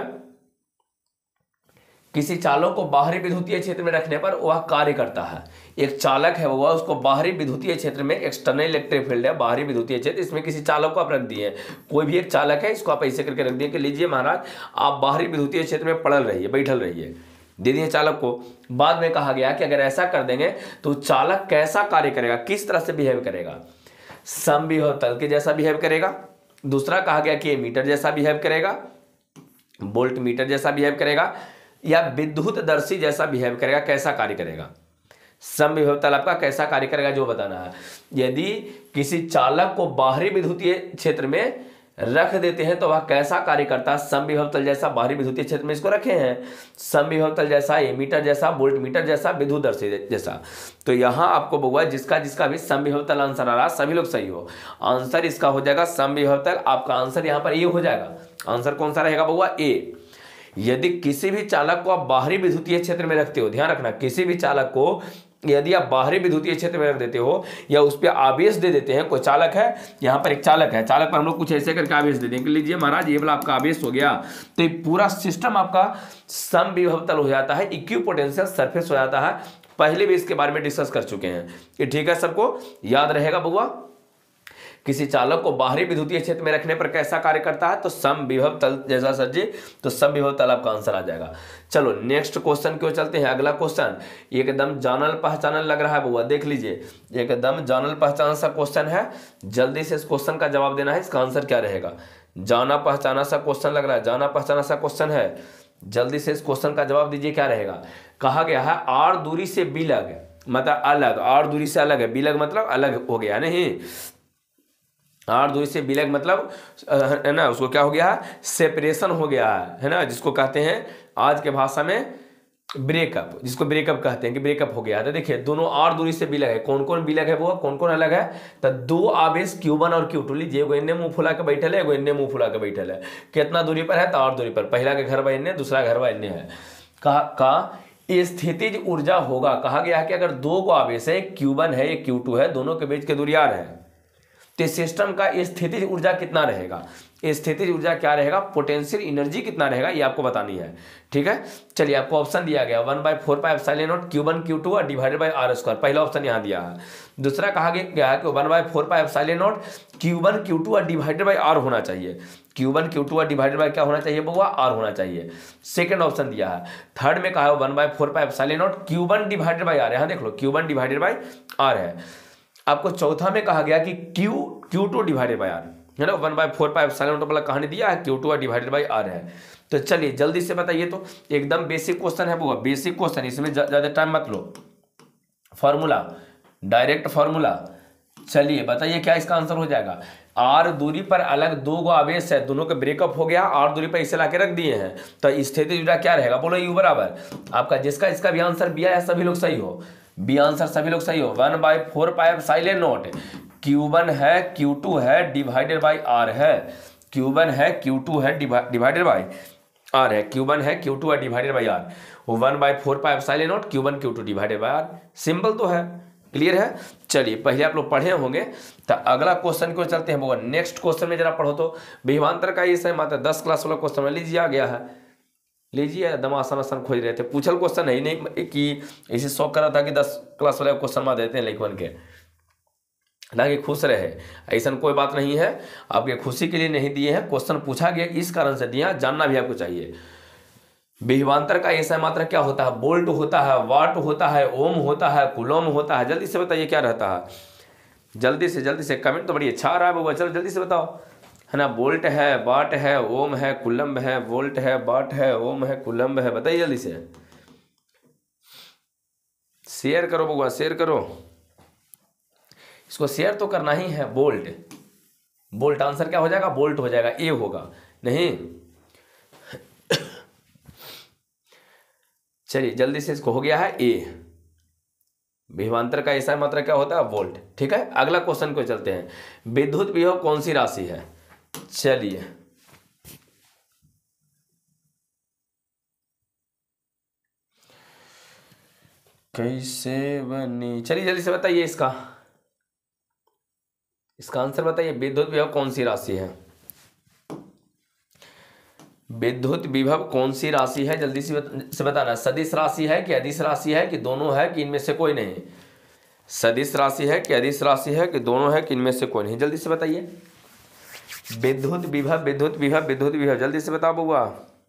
किसी चालक को बाहरी विद्युतीय क्षेत्र में रखने पर वह कार्य करता है। एक चालक है वह, उसको बाहरी विद्युतीय क्षेत्र में, एक्सटर्नल इलेक्ट्रिक फील्ड है, बाहरी विद्युतीय क्षेत्र, इसमें किसी चालक को आप रख दिए। कोई भी एक चालक है, इसको आप ऐसे करके रख दिए कि लीजिए महाराज आप बाहरी विद्युतीय क्षेत्र में पड़ल रहिए, बैठल रहिए, दे दिए चालक को। बाद में कहा गया कि अगर ऐसा कर देंगे तो चालक कैसा कार्य करेगा, किस तरह से बिहेव करेगा। समविभव तल के जैसा बिहेव करेगा। दूसरा कहा गया कि मीटर जैसा बिहेव करेगा, वोल्ट मीटर जैसा बिहेव करेगा, या विद्युत दर्शी जैसा बिहेव करेगा। कैसा कार्य करेगा, समविभव तल आपका कैसा कार्य करेगा जो बताना है। यदि किसी चालक को बाहरी विद्युतीय क्षेत्र में रख देते हैं तो वह कैसा कार्य करता है, समविभव तल जैसा। बाहरी विद्युतीय क्षेत्र में इसको रखे हैं, समविभव तल जैसा, एमीटर जैसा, वोल्ट मीटर जैसा, विद्युत दर्शी जैसा। तो यहां आपको बउआ जिसका जिसका भी समविभव तल आंसर आ रहा है, सभी लोग सही हो। आंसर इसका हो जाएगा समविभव तल। आपका आंसर यहां पर ए हो जाएगा। आंसर कौन सा रहेगा बउआ, ए। यदि किसी भी चालक को आप बाहरी विद्युतीय क्षेत्र में रखते हो, ध्यान रखना, किसी भी चालक को यदि आप बाहरी विद्युतीय क्षेत्र में रख देते हो या उस पर आवेश दे देते हैं, कोई चालक है, यहाँ पर एक चालक है, चालक पर हम लोग कुछ ऐसे करके आवेश दे देंगे, लीजिए महाराज ये वाला आपका आवेश हो गया, तो ये पूरा सिस्टम आपका समविभव तल हो जाता है, इक्विपोटेंशियल सरफेस हो जाता है। पहले भी इसके बारे में डिस्कस कर चुके हैं, ये ठीक है, सबको याद रहेगा बउआ। किसी चालक को बाहरी विद्युतीय क्षेत्र में रखने पर कैसा कार्य करता है, तो समविभव तल जैसा सर जी, तो समविभव तल आपका आंसर आ जाएगा। चलो नेक्स्ट क्वेश्चन क्यों चलते हैं। अगला क्वेश्चन एकदम जानल पहचानल लग रहा है बउआ, देख लीजिए, एकदम जानल पहचान सा क्वेश्चन है। जल्दी से इस क्वेश्चन का जवाब देना है, इसका आंसर क्या रहेगा। जाना पहचाना सा क्वेश्चन लग रहा है, जाना पहचाना सा क्वेश्चन है, जल्दी से इस क्वेश्चन का जवाब दीजिए क्या रहेगा। कहा गया है आर दूरी से बिलग, मतलब अलग, आर दूरी से अलग है, बिलग मतलब अलग हो गया, नहीं, आर दूरी से बिलग मतलब है ना, उसको क्या हो गया है, सेपरेशन हो गया है, है ना, जिसको कहते हैं आज के भाषा में ब्रेकअप, जिसको ब्रेकअप कहते हैं कि ब्रेकअप हो गया है। तो देखिए दोनों आर दूरी से बिलग है, कौन कौन बिलग है वो, कौन कौन अलग है, तो दो आवेश क्यू वन और क्यू टू, लीजिए एगो इन्ने मुंह फुला के बैठल है, एगो इन्ने मुंह फुला के बैठल है, कितना दूरी पर है, तो आर दूरी पर, पहला के घर व इन्ने, दूसरा घर व इन्ने है। कहा का स्थितिज ऊर्जा होगा, कहा गया है कि अगर दो को आवेश है, क्यू वन है, एक क्यू टू है, दोनों के बीच के दूरी आर है, तो सिस्टम का स्थितिज ऊर्जा कितना रहेगा, स्थितिज ऊर्जा क्या रहेगा, पोटेंशियल एनर्जी कितना रहेगा, ये आपको बतानी है। ठीक है, चलिए आपको ऑप्शन दिया गया one by four pi epsilon naught Q one Q two और डिवाइडेड बाय आर स्क्वायर, पहला ऑप्शन यहाँ दिया है। दूसरा कहा गया है कि one by four pi epsilon naught Q one Q two और डिवाइडेड बाय आर होना चाहिए, क्यू वन क्यू टू और डिवाइडेड बाय क्या होना चाहिए बउआ, आर होना चाहिए। सेकंड ऑप्शन दिया है। थर्ड में कहा है one by four pi epsilon naught Q one divided by R, यहाँ देख लो Q one divided by R है। आपको चौथा में कहा गया कि Q Q two divided by R, है ना, one by four pi epsilon naught वाला कहानी दिया है, क्यू टू और डिवाइडेड बाय आर है। तो चलिए जल्दी से बताइए, तो एकदम बेसिक क्वेश्चन है वो, बेसिक क्वेश्चन, इसमें ज्यादा टाइम मत लो, फॉर्मूला, डायरेक्ट फॉर्मूला। चलिए बताइए क्या इसका आंसर हो जाएगा। आर दूरी पर अलग दो गो आवेश है, दोनों का ब्रेकअप हो गया, आर दूरी पर इसे लाके रख दिए हैं, तो स्थितिज ऊर्जा क्या रहेगा, बोलो यू बराबर आपका, जिसका इसका भी आंसर बी आया, सभी लोग सही हो, बी आंसर सभी लोग सही हो, one by four pi epsilon naught Q one है क्यू टू है डिवाइडेड बाय आर है, क्यू वन है क्यू टू है डिवाइडेड बाय आर है, क्यू वन है क्यू टू है divided by R, one by four pi epsilon naught Q one Q two divided by R, simple तो है, clear है। चलिए पहले आप लोग पढ़े होंगे, तो अगला क्वेश्चन को चलते हैं बउआ। नेक्स्ट क्वेश्चन में जरा पढ़ो तो, विभवांतर का ये सही मात्र दस क्लास वाला क्वेश्चन में लीजिए आ गया है, लीजिए एकदम आसान आसान खोज रहे थे, पूछल क्वेश्चन है ही नहीं कि इसे शौक करा था कि दस क्लास वाले क्वेश्चन में देते हैं लिखवन के, हालांकि खुश रहे, ऐसा कोई बात नहीं है, आपके खुशी के लिए नहीं दिए हैं, क्वेश्चन पूछा गया इस कारण से दिया, जानना भी आपको चाहिए। विभवांतर का ऐसा मात्रा क्या होता है, बोल्ट होता है, वाट होता है, ओम होता है, कुलोम होता है, जल्दी से बताइए क्या रहता है, जल्दी से जल्दी से, कमेंट तो बड़ी अच्छा आ रहा है बाबा, चलो जल्दी से बताओ, है ना, बोल्ट है, वाट है, ओम है, कुलम्ब है, वोल्ट है, वाट है, ओम है, कुलम्ब है, बताइए जल्दी से, शेयर करो बाबा, शेयर करो, इसको शेयर तो करना ही है। बोल्ट, बोल्ट आंसर क्या हो जाएगा, बोल्ट हो जाएगा, ए होगा, नहीं, चलिए जल्दी से, इसको हो गया है ए, विभवांतर का एसआई मात्रक क्या होता है? वोल्ट। ठीक है, अगला क्वेश्चन को चलते हैं। विद्युत विभव कौन सी राशि है? चलिए कैसे बनी, चलिए जल्दी से बताइए इसका इसका आंसर बताइए। विद्युत विभव कौन सी राशि है? विद्युत विभव कौन सी राशि है? जल्दी से बताना। सदिश राशि है कि अदिश राशि है कि दोनों है कि इनमें से कोई नहीं? सदिश राशि है कि अदिश राशि है कि दोनों है कि इनमें से कोई नहीं? जल्दी से बताइए। विद्युत विभव विद्युत विभव विद्युत विभव जल्दी से बताओ बउआ।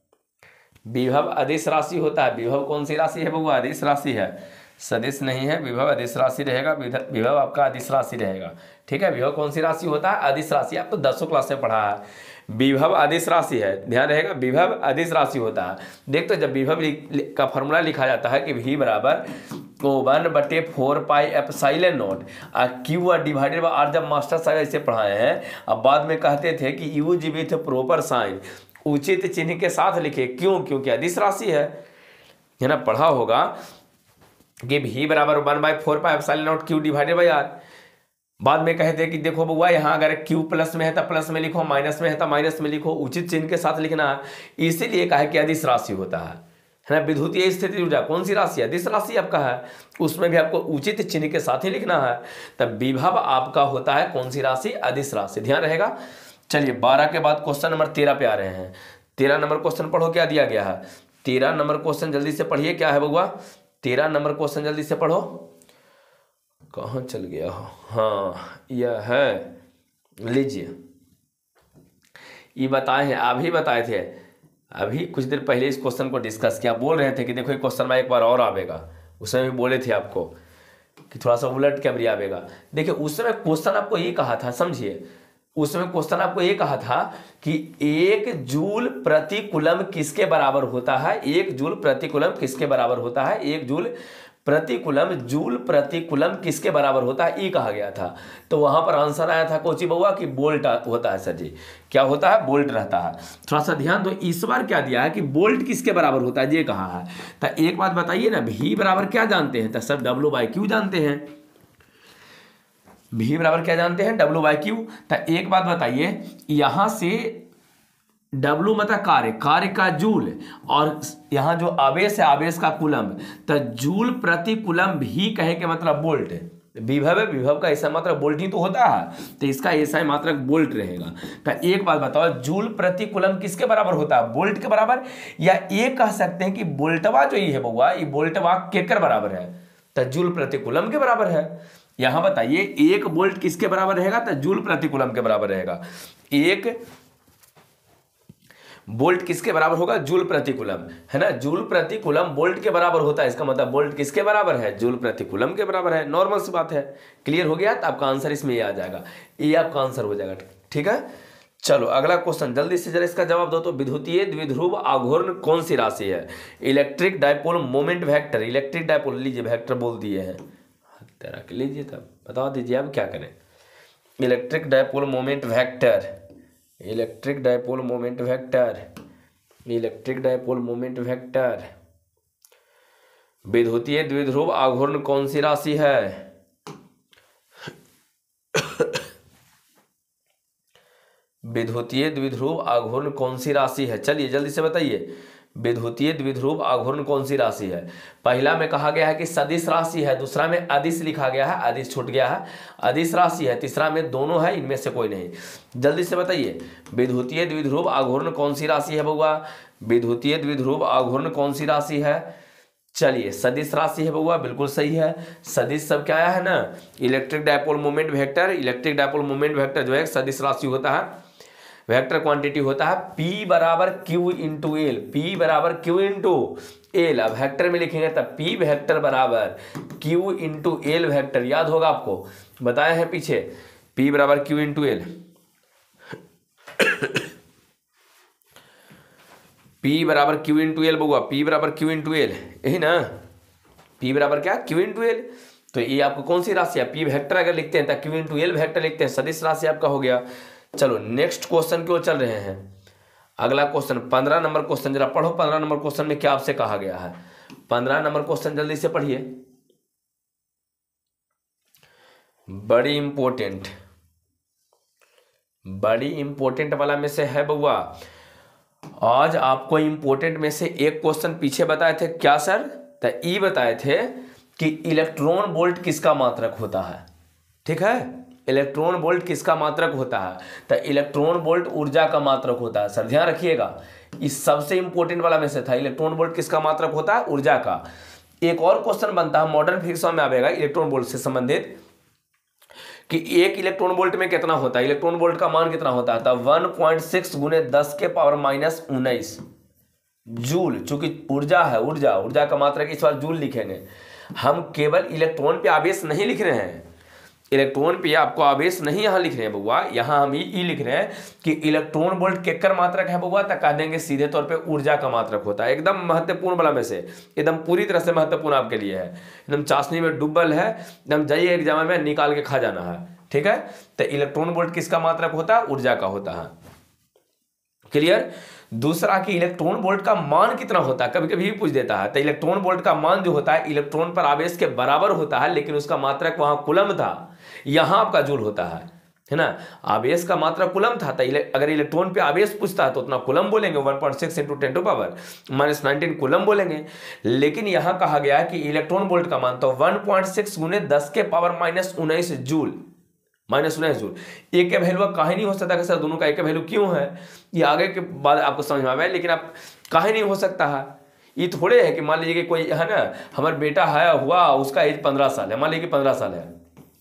विभव अदिश राशि होता है। विभव कौन सी राशि है बउआ? अदिश राशि है, सदिश नहीं है। विभव अदिश राशि रहेगा, विभव आपका अदिश राशि रहेगा। ठीक है, विभव कौन सी राशि होता है? अदिश राशि। आप तो दसों क्लास में पढ़ा है, विभव अदिश राशि है, ध्यान रहेगा, विभव अदिश राशि होता है। देख तो जब विभव का फॉर्मूला लिखा जाता है कि वी बराबर वन बटे four pi epsilon naught Q R divided by R, जब मास्टर साहब ऐसे पढ़ाए हैं। अब बाद में कहते थे कि यूज विथ प्रॉपर साइन, उचित चिन्ह के साथ लिखे। क्यों? क्योंकि अदिश राशि है, है ना, पढ़ा होगा कि भी बराबर one by four pi epsilon naught Q divided by R. बाद में कहते हैं कि देखो बउआ यहाँ अगर क्यू प्लस में है तो प्लस में लिखो, माइनस में है तो माइनस में लिखो, उचित चिन्ह के साथ लिखना है। इसीलिए कहा कि अदिश राशि होता है, है ना। विद्युतीय स्थिति ऊर्जा कौन सी राशि है? अदिश राशि आपका है, उसमें भी आपको उचित चिन्ह के साथ ही लिखना है। तब विभव आपका होता है कौन सी राशि? अदिश राशि, ध्यान रहेगा। चलिए बारह के बाद क्वेश्चन नंबर तेरह पे आ रहे हैं। तेरह नंबर क्वेश्चन पढ़ो, क्या दिया गया है? तेरह नंबर क्वेश्चन जल्दी से पढ़िए, क्या है बउआ? तेरह नंबर क्वेश्चन जल्दी से पढ़ो। कहाँ चल गया हो? हाँ यह है, लीजिए। ये बताए हैं, अभी बताए थे, अभी कुछ देर पहले इस क्वेश्चन को डिस्कस किया। बोल रहे थे कि देखो ये क्वेश्चन में एक बार और आवेगा, उसमें भी बोले थे आपको कि थोड़ा सा उलट के अभी आवेगा। देखिए उस समय क्वेश्चन आपको ये कहा था, समझिए, उसमें क्वेश्चन आपको ये कहा था कि एक जूल प्रति कूलम किसके बराबर होता है? एक जूल प्रति कूलम किसके बराबर होता है? एक जूल प्रति कूलम, जूल प्रति कूलम किसके बराबर होता है? ये कहा गया था। तो वहां पर आंसर आया था कोची बउआ कि बोल्ट होता है। सर जी क्या होता है? बोल्ट रहता है। थोड़ा सा ध्यान दो, इस बार क्या दिया है कि बोल्ट किसके बराबर होता है, ये कहा है। तो एक बात बताइए ना, भी बराबर क्या जानते हैं? तो सब डब्ल्यू बाई क्यू जानते हैं। भी बराबर क्या जानते हैं? W by Q. तो एक बात बताइए, यहां से डब्ल्यू मतलब कार्य, कार्य का जूल, और यहां जो आवेश है आवेश का कूलम, तो जूल प्रति कूलम भी कहे के मतलब बोल्ट। विभव है, विभव का ऐसा मात्रक बोल्ट ही तो होता है, तो इसका ऐसा मात्रक बोल्ट रहेगा। तो एक बात बताओ, जूल प्रति कूलम किसके बराबर होता है? बोल्ट के बराबर। या ये कह सकते हैं कि बोल्टवा जो ये है बउआ, ये बोल्टवा केकर बराबर है? तो जूल प्रति कूलम के बराबर है। यहां बताइए एक बोल्ट किसके बराबर रहेगा? तो जूल प्रति कूलम के बराबर रहेगा। एक बोल्ट किसके बराबर होगा? जूल प्रति कूलम, है ना। जूल प्रति कूलम बोल्ट के बराबर होता है, इसका मतलब बोल्ट किसके बराबर है? जूल प्रति कूलम के बराबर है। नॉर्मल सी बात है, क्लियर हो गया? तो आपका आंसर इसमें ये आ जाएगा, ये आपका आंसर हो जाएगा। ठीक है, चलो अगला क्वेश्चन जल्दी से जरा इसका जवाब दो तो। विद्युतीय द्विध्रुव आघूर्ण कौन सी राशि है? Electric dipole moment vector. Electric dipole, लीजिए वेक्टर बोल दिए हैं तरह के, लीजिए तब बता दीजिए अब क्या करें। Electric dipole moment vector, electric dipole moment vector, electric dipole moment vector. विद्युतीय द्विध्रुव आघूर्ण कौन सी राशि है? विद्युतीय द्विध्रुव आघूर्ण कौन सी राशि है? चलिए जल्दी से बताइए, विद्युतीय द्विध्रुव आघूर्ण कौन सी राशि है? पहला में कहा गया है कि सदिश राशि है, दूसरा में अदिश लिखा गया है, अदिश छूट गया है, अदिश राशि है, तीसरा में दोनों है, इनमें से कोई नहीं। जल्दी से बताइए, विद्युतीय द्विध्रुव आघूर्ण कौन सी राशि है बउआ? विद्युतीय द्विध्रुव आघूर्ण कौन सी राशि है? चलिए सदिश राशि है बउआ, बिल्कुल सही है। सदिश सब क्या है ना, electric dipole moment vector. Electric dipole moment vector जो है सदिश राशि होता है, वेक्टर क्वांटिटी होता है। P बराबर Q इंटू एल, P बराबर Q इंटू एल। अब वेक्टर में लिखेंगे तब P वेक्टर बराबर Q इंटू एल वेक्टर, याद होगा आपको, बताया है पीछे, P बराबर Q इंटू एल। P बराबर Q इंटू एल बउआ, P बराबर Q इंटू एल, यही ना। P बराबर क्या? Q into L. तो ये आपको कौन सी राशि है? P वेक्टर अगर लिखते हैं तो Q इंटू एल वेक्टर लिखते हैं, सदिश राशि आपका हो गया। चलो नेक्स्ट क्वेश्चन क्यों चल रहे हैं। अगला क्वेश्चन पंद्रह नंबर क्वेश्चन जरा पढ़ो। पंद्रह नंबर क्वेश्चन में क्या आपसे कहा गया है? पंद्रह नंबर क्वेश्चन जल्दी से पढ़िए। बड़ी इंपॉर्टेंट बड़ी इंपॉर्टेंट वाला में से है बउआ। आज आपको इंपॉर्टेंट में से एक क्वेश्चन पीछे बताए थे क्या सर, तो ई बताए थे कि इलेक्ट्रॉन वोल्ट किसका मात्रक होता है। ठीक है, इलेक्ट्रॉन वोल्ट किसका मात्रक होता है, तो इलेक्ट्रॉन वोल्ट ऊर्जा का मात्रक होता है। सर ध्यान रखिएगा, इस सबसे इंपॉर्टेंट वाला में से था, इलेक्ट्रॉन वोल्ट किसका मात्रक होता है, ऊर्जा का। एक और क्वेश्चन बनता है मॉडर्न फिजिक्स में आएगा इलेक्ट्रॉन वोल्ट से संबंधित, कि एक इलेक्ट्रॉन वोल्ट में कितना होता है, इलेक्ट्रॉन वोल्ट का मान कितना होता है, वन पॉइंट सिक्स गुने दस के पावर माइनस उन्नीस जूल। चूंकि ऊर्जा है, ऊर्जा ऊर्जा का मात्रक इस बार जूल लिखेंगे हम। केवल इलेक्ट्रॉन पे आवेश नहीं लिख रहे हैं, इलेक्ट्रॉन पे आपको आवेश नहीं यहाँ लिख रहे हैं बउआ, यहाँ हम ई लिख रहे हैं कि इलेक्ट्रॉन वोल्ट केकर मात्रक है बउआ, तक कह देंगे सीधे तौर पे ऊर्जा का मात्रक होता है। एकदम महत्वपूर्ण वाला में से, एकदम पूरी तरह से महत्वपूर्ण आपके लिए है, एकदम चाशनी में डुबल है, एकदम जाइए एग्जाम में निकाल के खा जाना है। ठीक है, तो इलेक्ट्रॉन वोल्ट किसका मात्रक होता है, ऊर्जा का होता है। क्लियर। दूसरा कि इलेक्ट्रॉन वोल्ट का मान कितना होता है, कभी कभी भी पूछ देता है। तो इलेक्ट्रॉन वोल्ट का मान जो होता है इलेक्ट्रॉन पर आवेश के बराबर होता है, लेकिन उसका मात्रक वहां कूलम था, यहां आपका जूल होता है, है ना। आवेश का मात्रक कूलम था, तो अगर इलेक्ट्रॉन पे आवेश पूछता है तो उतना कूलम बोलेंगे, one point six into ten to power minus nineteen coulomb बोलेंगे। लेकिन यहां कहा गया है कि इलेक्ट्रॉन वोल्ट का मान तो वन पॉइंट सिक्स गुने दस के पावर माइनस उन्नीस जूल, माइनस उन्नीस जूल। एक का वैल्यू काहे नहीं हो सकता कि सर दोनों का एक वैल्यू क्यों है, ये आगे के बाद आपको समझ में आवे, लेकिन आप काहे नहीं हो सकता है। ये थोड़े है कि मान लीजिए कि कोई है ना, हमारा बेटा है हुआ, उसका एज पंद्रह साल है, मान लीजिए कि पंद्रह साल है,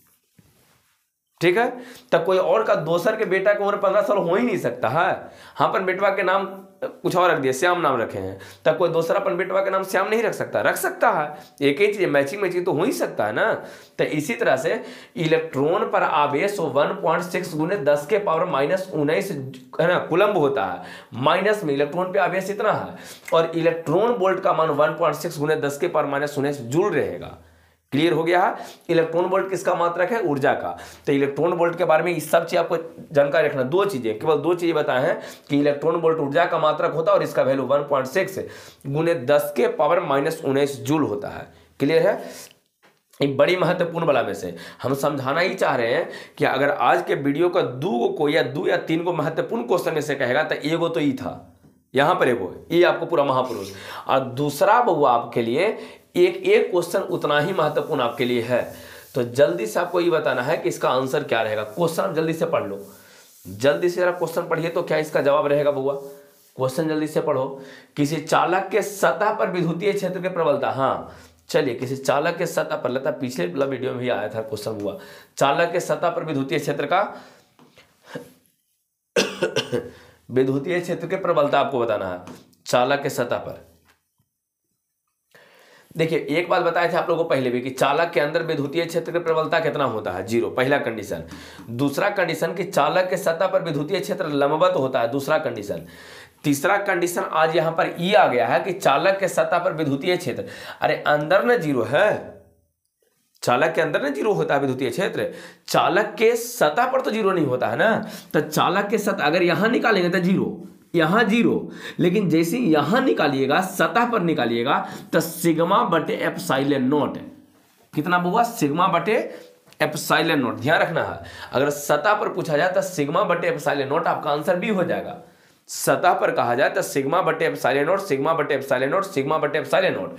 ठीक है, तब कोई और का दोसर के बेटा की उम्र पंद्रह साल हो ही नहीं सकता है। हाँ, अपन बेटवा के नाम कुछ और रख दिए, श्याम नाम रखे हैं, तब कोई दूसरा अपन बेटवा के नाम श्याम नहीं रख सकता, रख सकता है। एक ही चीज मैचिंग मैचिंग तो हो ही सकता है ना। तो इसी तरह से इलेक्ट्रॉन पर आवेश वन पॉइंट सिक्स गुने दस के पावर माइनस उन्नीस है ना कूलम्ब होता है, माइनस में इलेक्ट्रॉन पे आवेश इतना है, और इलेक्ट्रॉन वोल्ट का मान वन पॉइंट सिक्स गुने दस के पावर माइनस उन्नीस जूल रहेगा। क्लियर हो गया है। इलेक्ट्रॉन वोल्ट किसका मात्रक है, ऊर्जा का। तो इलेक्ट्रॉन वोल्ट के बारे में इस सब चीज आपको जानकारी रखना। दो चीजें, केवल दो चीजें बताए हैं कि इलेक्ट्रॉन वोल्ट ऊर्जा का मात्रक होता है और इसका वैल्यू वन पॉइंट सिक्स गुने दस के पावर माइनस उन्नीस जूल होता है। क्लियर है। एक बड़ी महत्वपूर्ण वाला में से हम समझाना ही चाह रहे हैं कि अगर आज के वीडियो का दो को या दो या तीन को महत्वपूर्ण क्वेश्चन में से कहेगा तो एगो तो ई था, यहां पर एगो ये आपको पूरा महापुरुष, और दूसरा बउआ आपके लिए एक एक क्वेश्चन उतना ही महत्वपूर्ण आपके लिए है। तो जल्दी से आपको ये बताना है कि इसका आंसर क्या रहेगा। क्वेश्चन आप जल्दी से पढ़ लो, जल्दी से जरा क्वेश्चन पढ़िए तो क्या इसका जवाब रहेगा बउआ। क्वेश्चन जल्दी से पढ़ो। किसी चालक के सतह पर विद्युतीय क्षेत्र की प्रबलता, हाँ चलिए, किसी चालक के सतह पर, लगता पिछले वीडियो में भी आया था क्वेश्चन हुआ, चालक के सतह पर विद्युतीय क्षेत्र का विद्युतीय क्षेत्र की प्रबलता आपको बताना है चालक के सतह पर। देखिए एक बात बताए थे आप लोगों को पहले भी कि चालक के अंदर विद्युतीय क्षेत्र की प्रबलता कितना होता है, जीरो, पहला कंडीशन। दूसरा कंडीशन कि चालक के सतह पर विद्युतीय क्षेत्र लंबवत होता है, दूसरा कंडीशन। तीसरा कंडीशन आज यहां पर ये आ गया है कि चालक के सतह पर विद्युतीय क्षेत्र, अरे अंदर ना जीरो है, चालक के अंदर ना जीरो होता है विद्युतीय क्षेत्र, चालक के सतह पर तो जीरो नहीं होता है ना। तो चालक के सतह अगर यहां निकालेंगे तो जीरो, यहां जीरो, लेकिन जैसे यहां निकालिएगा सतह पर निकालिएगा तो सिग्मा बटे एप्सिलॉन नॉट, कितना बुआ, सिग्मा बटे एप्सिलॉन नॉट। ध्यान रखना है, अगर सतह पर पूछा जाए तो सिग्मा बटे एप्सिलॉन नॉट आपका आंसर बी हो जाएगा। सतह पर कहा जाए तो सिग्मा बटे एप्सिलॉन नॉट, सिग्मा बटे एप्सिलॉन नॉट, सिग्मा बटे एप्सिलॉन नॉट।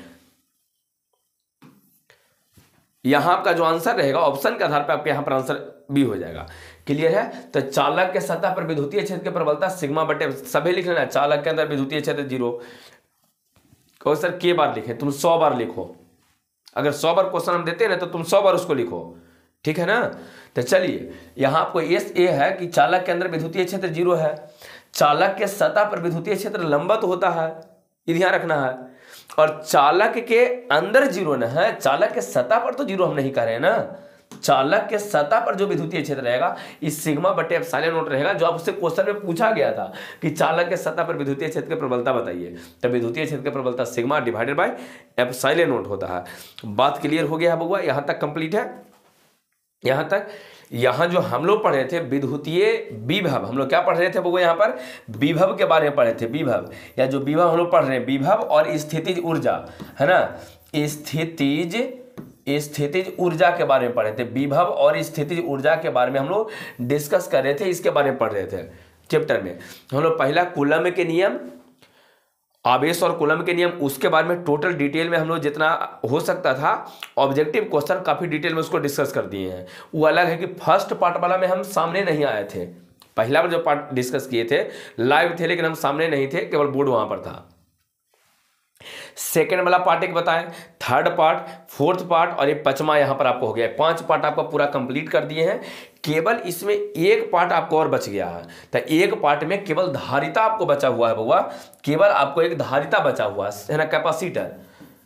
यहां आपका जो आंसर रहेगा ऑप्शन के आधार पर आपके यहां पर आंसर बी हो जाएगा। क्लियर है। तो चालक के सतह पर विद्युतीय क्षेत्र की प्रबलता सिग्मा बटे, सभी लिख लेना, चालक के अंदर विद्युतीय क्षेत्र जीरो। कहो सर के बार लिखे, तुम सौ बार लिखो, अगर सौ बार क्वेश्चन हम देते हैं ना तो तुम सौ बार उसको लिखो, ठीक है ना। तो चलिए यहां आपको एस ए है कि चालक के अंदर विद्युतीय क्षेत्र जीरो है, चालक के सतह पर विद्युतीय क्षेत्र लंबवत होता है, ये ध्यान रखना है, और चालक के अंदर जीरो न है, चालक के सतह पर तो जीरो हम नहीं कह रहे हैं ना, चालक के सतह पर जो विद्युतीय क्षेत्र रहेगा इस सिग्मा बटे एप्सिलॉन नॉट रहेगा, जो आपसे क्वेश्चन में पूछा गया था कि चालक के सतह पर विद्युतीय क्षेत्र की प्रबलता बताइए, तब विद्युतीय क्षेत्र की प्रबलता sigma divided by epsilon naught होता है। बात क्लियर हो गया है बउआ, यहां तक कंप्लीट है। यहां तक, यहां जो हम लोग पढ़े थे विद्युतीय विभव, हम लोग क्या पढ़ रहे थे बउआ, यहां पर विभव के बारे में पढ़े थे, विभव या जो विभव हम लोग पढ़ रहे हैं, विभव और स्थितिज ऊर्जा, है ना, स्थितिज स्थितिज ऊर्जा के बारे में पढ़े थे। विभव और स्थितिज ऊर्जा के बारे में हम लोग डिस्कस कर रहे थे, इसके बारे में पढ़ रहे थे चैप्टर में। हम लोग पहला कूलम के नियम, आवेश और कूलम के नियम, उसके बारे में टोटल डिटेल में हम लोग जितना हो सकता था ऑब्जेक्टिव क्वेश्चन काफ़ी डिटेल में उसको डिस्कस कर दिए हैं। वो अलग है कि फर्स्ट पार्ट वाला में हम सामने नहीं आए थे। पहला बार जो पार्ट डिस्कस किए थे लाइव थे, लेकिन हम सामने नहीं थे, केवल बोर्ड वहां पर था। सेकेंड वाला पार्ट एक बताएं, थर्ड पार्ट, फोर्थ पार्ट और ये पांचवा यहां पर आपको हो गया। पांच पार्ट आपका पूरा कंप्लीट कर दिए हैं। केवल इसमें एक पार्ट आपको और बच गया है। तो एक पार्ट में केवल धारिता आपको बचा हुआ है बउआ, केवल आपको एक धारिता बचा हुआ है ना, कैपेसिटर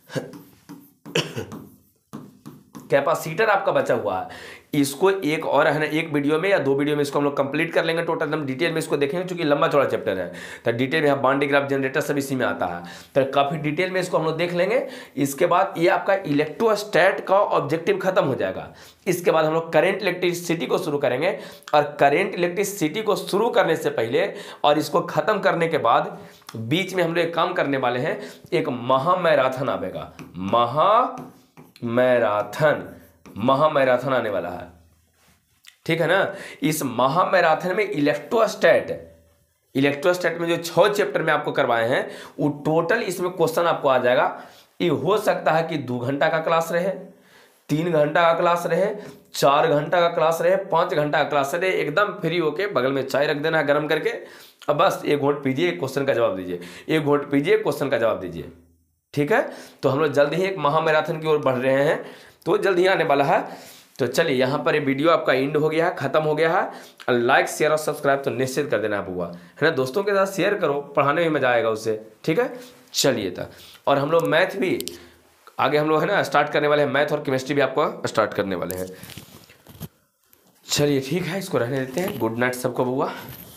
कैपेसिटर आपका बचा हुआ है। इसको एक और है ना, एक वीडियो में या दो वीडियो में इसको हम लोग कंप्लीट कर लेंगे। टोटल हम डिटेल में इसको देखेंगे, क्योंकि लंबा चौड़ा चैप्टर है। तो डिटेल में बांड ग्राफ जनरेटर सब इसी में आता है, तो काफ़ी डिटेल में इसको हम लोग देख लेंगे। इसके बाद ये आपका इलेक्ट्रोस्टैट का ऑब्जेक्टिव खत्म हो जाएगा। इसके बाद हम लोग करेंट इलेक्ट्रिसिटी को शुरू करेंगे, और करेंट इलेक्ट्रिसिटी को शुरू करने से पहले और इसको खत्म करने के बाद बीच में हम लोग एक काम करने वाले हैं, एक महामैराथन आएगा। महा मैराथन महामैराथन आने वाला है, ठीक है ना। इस महामैराथन में इलेक्ट्रोस्टैट इलेक्ट्रोस्टैट में जो छह चैप्टर में आपको करवाए हैं वो टोटल इसमें क्वेश्चन आपको आ जाएगा। ये हो सकता है कि दो घंटा का क्लास रहे, तीन घंटा का क्लास रहे, चार घंटा का क्लास रहे, पाँच घंटा का क्लास रहे। एकदम फ्री होके बगल में चाय रख देना गर्म करके, अब बस एक घोट पीजिए, क्वेश्चन का जवाब दीजिए, एक घोट पीजिए, क्वेश्चन का जवाब दीजिए, ठीक है। तो हम लोग जल्द ही एक महामैराथन की ओर बढ़ रहे हैं, तो जल्द ही आने वाला है। तो चलिए यहाँ पर ये वीडियो आपका एंड हो गया है, खत्म हो गया है। लाइक शेयर और सब्सक्राइब तो निश्चित कर देना है बुआ, है ना। दोस्तों के साथ शेयर करो, पढ़ाने में मजा आएगा उससे, ठीक है। चलिए था, और हम लोग मैथ भी आगे हम लोग है ना स्टार्ट करने वाले हैं। मैथ और केमिस्ट्री भी आपको स्टार्ट करने वाले हैं। चलिए ठीक है, इसको रहने देते हैं। गुड नाइट सबको बुआ।